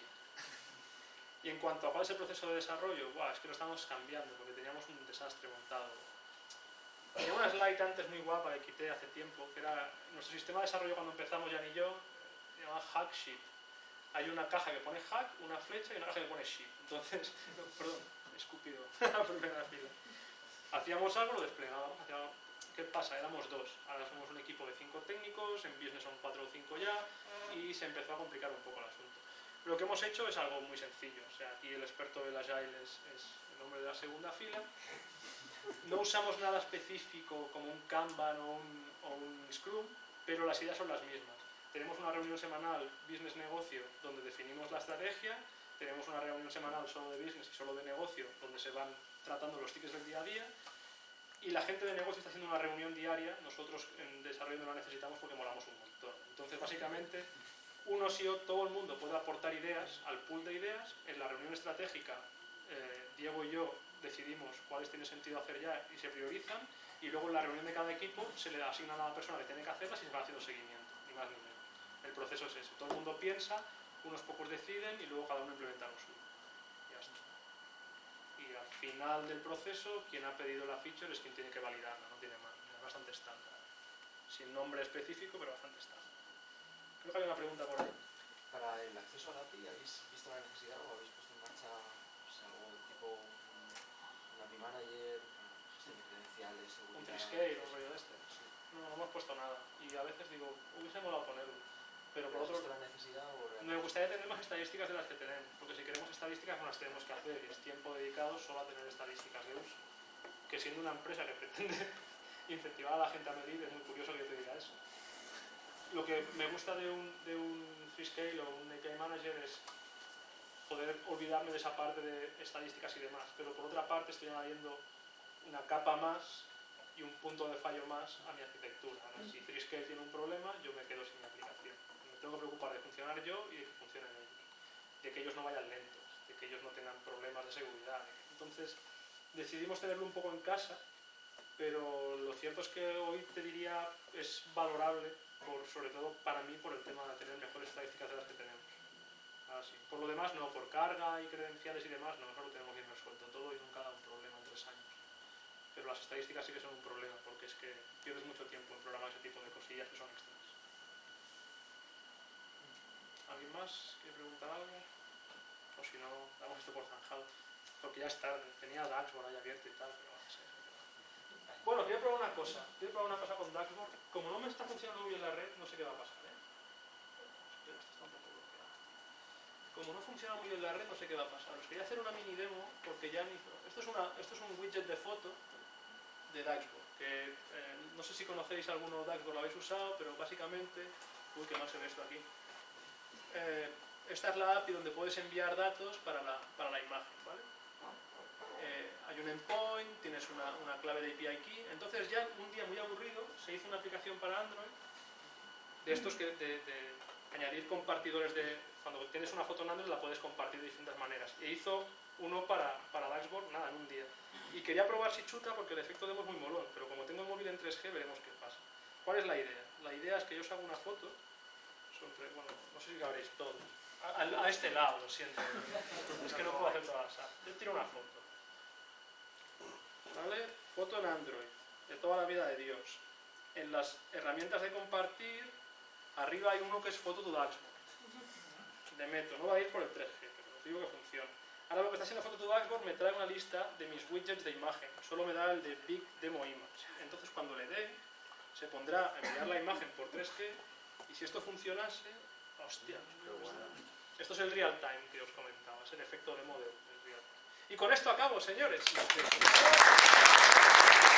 Y en cuanto a cuál es el proceso de desarrollo, buah, es que lo estamos cambiando porque teníamos un desastre montado. Tenía una slide antes muy guapa que quité hace tiempo, que era nuestro sistema de desarrollo cuando empezamos Jan y yo, se llama Hack Sheet. Hay una caja que pone hack, una flecha y una caja que pone sheet. Entonces, no, perdón, escúpido, la primera fila. Hacíamos algo, lo desplegábamos. Hacíamos, ¿qué pasa? Éramos dos. Ahora somos un equipo de cinco técnicos, en business son cuatro o cinco ya, y se empezó a complicar un poco el asunto. Lo que hemos hecho es algo muy sencillo. O sea, aquí el experto del Agile es, es el hombre de la segunda fila. No usamos nada específico como un Kanban o un, o un Scrum, pero las ideas son las mismas. Tenemos una reunión semanal business negocio donde definimos la estrategia, tenemos una reunión semanal solo de business y solo de negocio donde se van tratando los tickets del día a día, y la gente de negocio está haciendo una reunión diaria. Nosotros en desarrollo no la necesitamos porque molamos un montón. Entonces básicamente uno sí o todo el mundo puede aportar ideas al pool de ideas. En la reunión estratégica eh, Diego y yo decidimos cuáles tiene sentido hacer ya y se priorizan, y luego en la reunión de cada equipo se le asigna a la persona que tiene que hacerlas y se va haciendo seguimiento, ni más ni menos. El proceso es ese, todo el mundo piensa, unos pocos deciden y luego cada uno implementa lo suyo. Ya está. Y al final del proceso, quien ha pedido la feature es quien tiene que validarla, no tiene más, es bastante estándar. Sin nombre específico, pero bastante estándar. Creo que hay una pregunta por ahí. Para el acceso a la A P I, ¿habéis visto la necesidad o habéis puesto en marcha pues, algo tipo un, un A P I Manager, gestión de credenciales, seguridad? Un Triscale, un rollo de este. Sí. No, no hemos puesto nada. Y a veces digo, hubiese molado ponerlo. Pero por otro, la necesidad o me gustaría tener más estadísticas de las que tenemos, porque si queremos estadísticas no las tenemos que hacer, y es tiempo dedicado solo a tener estadísticas de uso. Que siendo una empresa que pretende incentivar a la gente a medir, es muy curioso que yo te diga eso. Lo que me gusta de un, de un Freescale o un A P I Manager es poder olvidarme de esa parte de estadísticas y demás, pero por otra parte estoy añadiendo una capa más y un punto de fallo más a mi arquitectura. Ahora, si Freescale tiene un problema, yo me quedo sin mi aplicación. Me tengo que preocupar de funcionar yo y de que funcionen ellos. De que ellos no vayan lentos, de que ellos no tengan problemas de seguridad. Entonces, decidimos tenerlo un poco en casa pero lo cierto es que hoy te diría es valorable, por, sobre todo para mí, por el tema de tener mejores estadísticas de las que tenemos. Así. Por lo demás, no, por carga y credenciales y demás, no, no lo tenemos bien resuelto todo y nunca da un problema en tres años. Pero las estadísticas sí que son un problema, porque es que pierdes mucho tiempo en programar ese tipo de cosillas que son extras. ¿Alguien más quiere preguntar algo? O si no, damos esto por zanjado. Porque ya es tarde, tenía Dashboard ahí abierto y tal, pero no sé. Bueno, voy a probar una cosa. Voy a probar una cosa con Dashboard. Como no me está funcionando muy bien la red, no sé qué va a pasar, ¿eh? Pero esto está un poco bloqueado. Como no funciona muy bien la red, no sé qué va a pasar. Os quería hacer una mini demo porque ya ni... Esto es, una... Esto es un widget de foto de Dashboard. Que eh, no sé si conocéis alguno Dashboard, lo habéis usado, pero básicamente... Uy, que mal se ve esto aquí. Eh, esta es la A P I donde puedes enviar datos para la, para la imagen, ¿vale? Eh, hay un endpoint, tienes una, una clave de A P I key. Entonces ya un día muy aburrido se hizo una aplicación para Android de estos que de, de añadir compartidores de... Cuando tienes una foto en Android la puedes compartir de distintas maneras. E hizo uno para, para Dashboard, nada, en un día. Y quería probar si chuta porque el efecto demo es muy molón, pero como tengo el móvil en tres G veremos qué pasa. ¿Cuál es la idea? La idea es que yo os hago una foto, son tres, bueno, no sé si cabréis todos. A, a, a este lado, lo siento. Es que no puedo hacer todas las apps. Yo tiro una foto. ¿Vale? Foto en Android, de toda la vida de Dios. En las herramientas de compartir, arriba hay uno que es Photo to Dashboard. De Meto, no va a ir por el tres G, pero os digo que funciona. Ahora lo que está haciendo Photo to Dashboard me trae una lista de mis widgets de imagen. Solo me da el de Big Demo Image. Entonces cuando le dé, se pondrá a enviar la imagen por tres G y si esto funcionase, hostia. Esto es el real time que os comentaba, es el efecto demo del real time. Y con esto acabo, señores.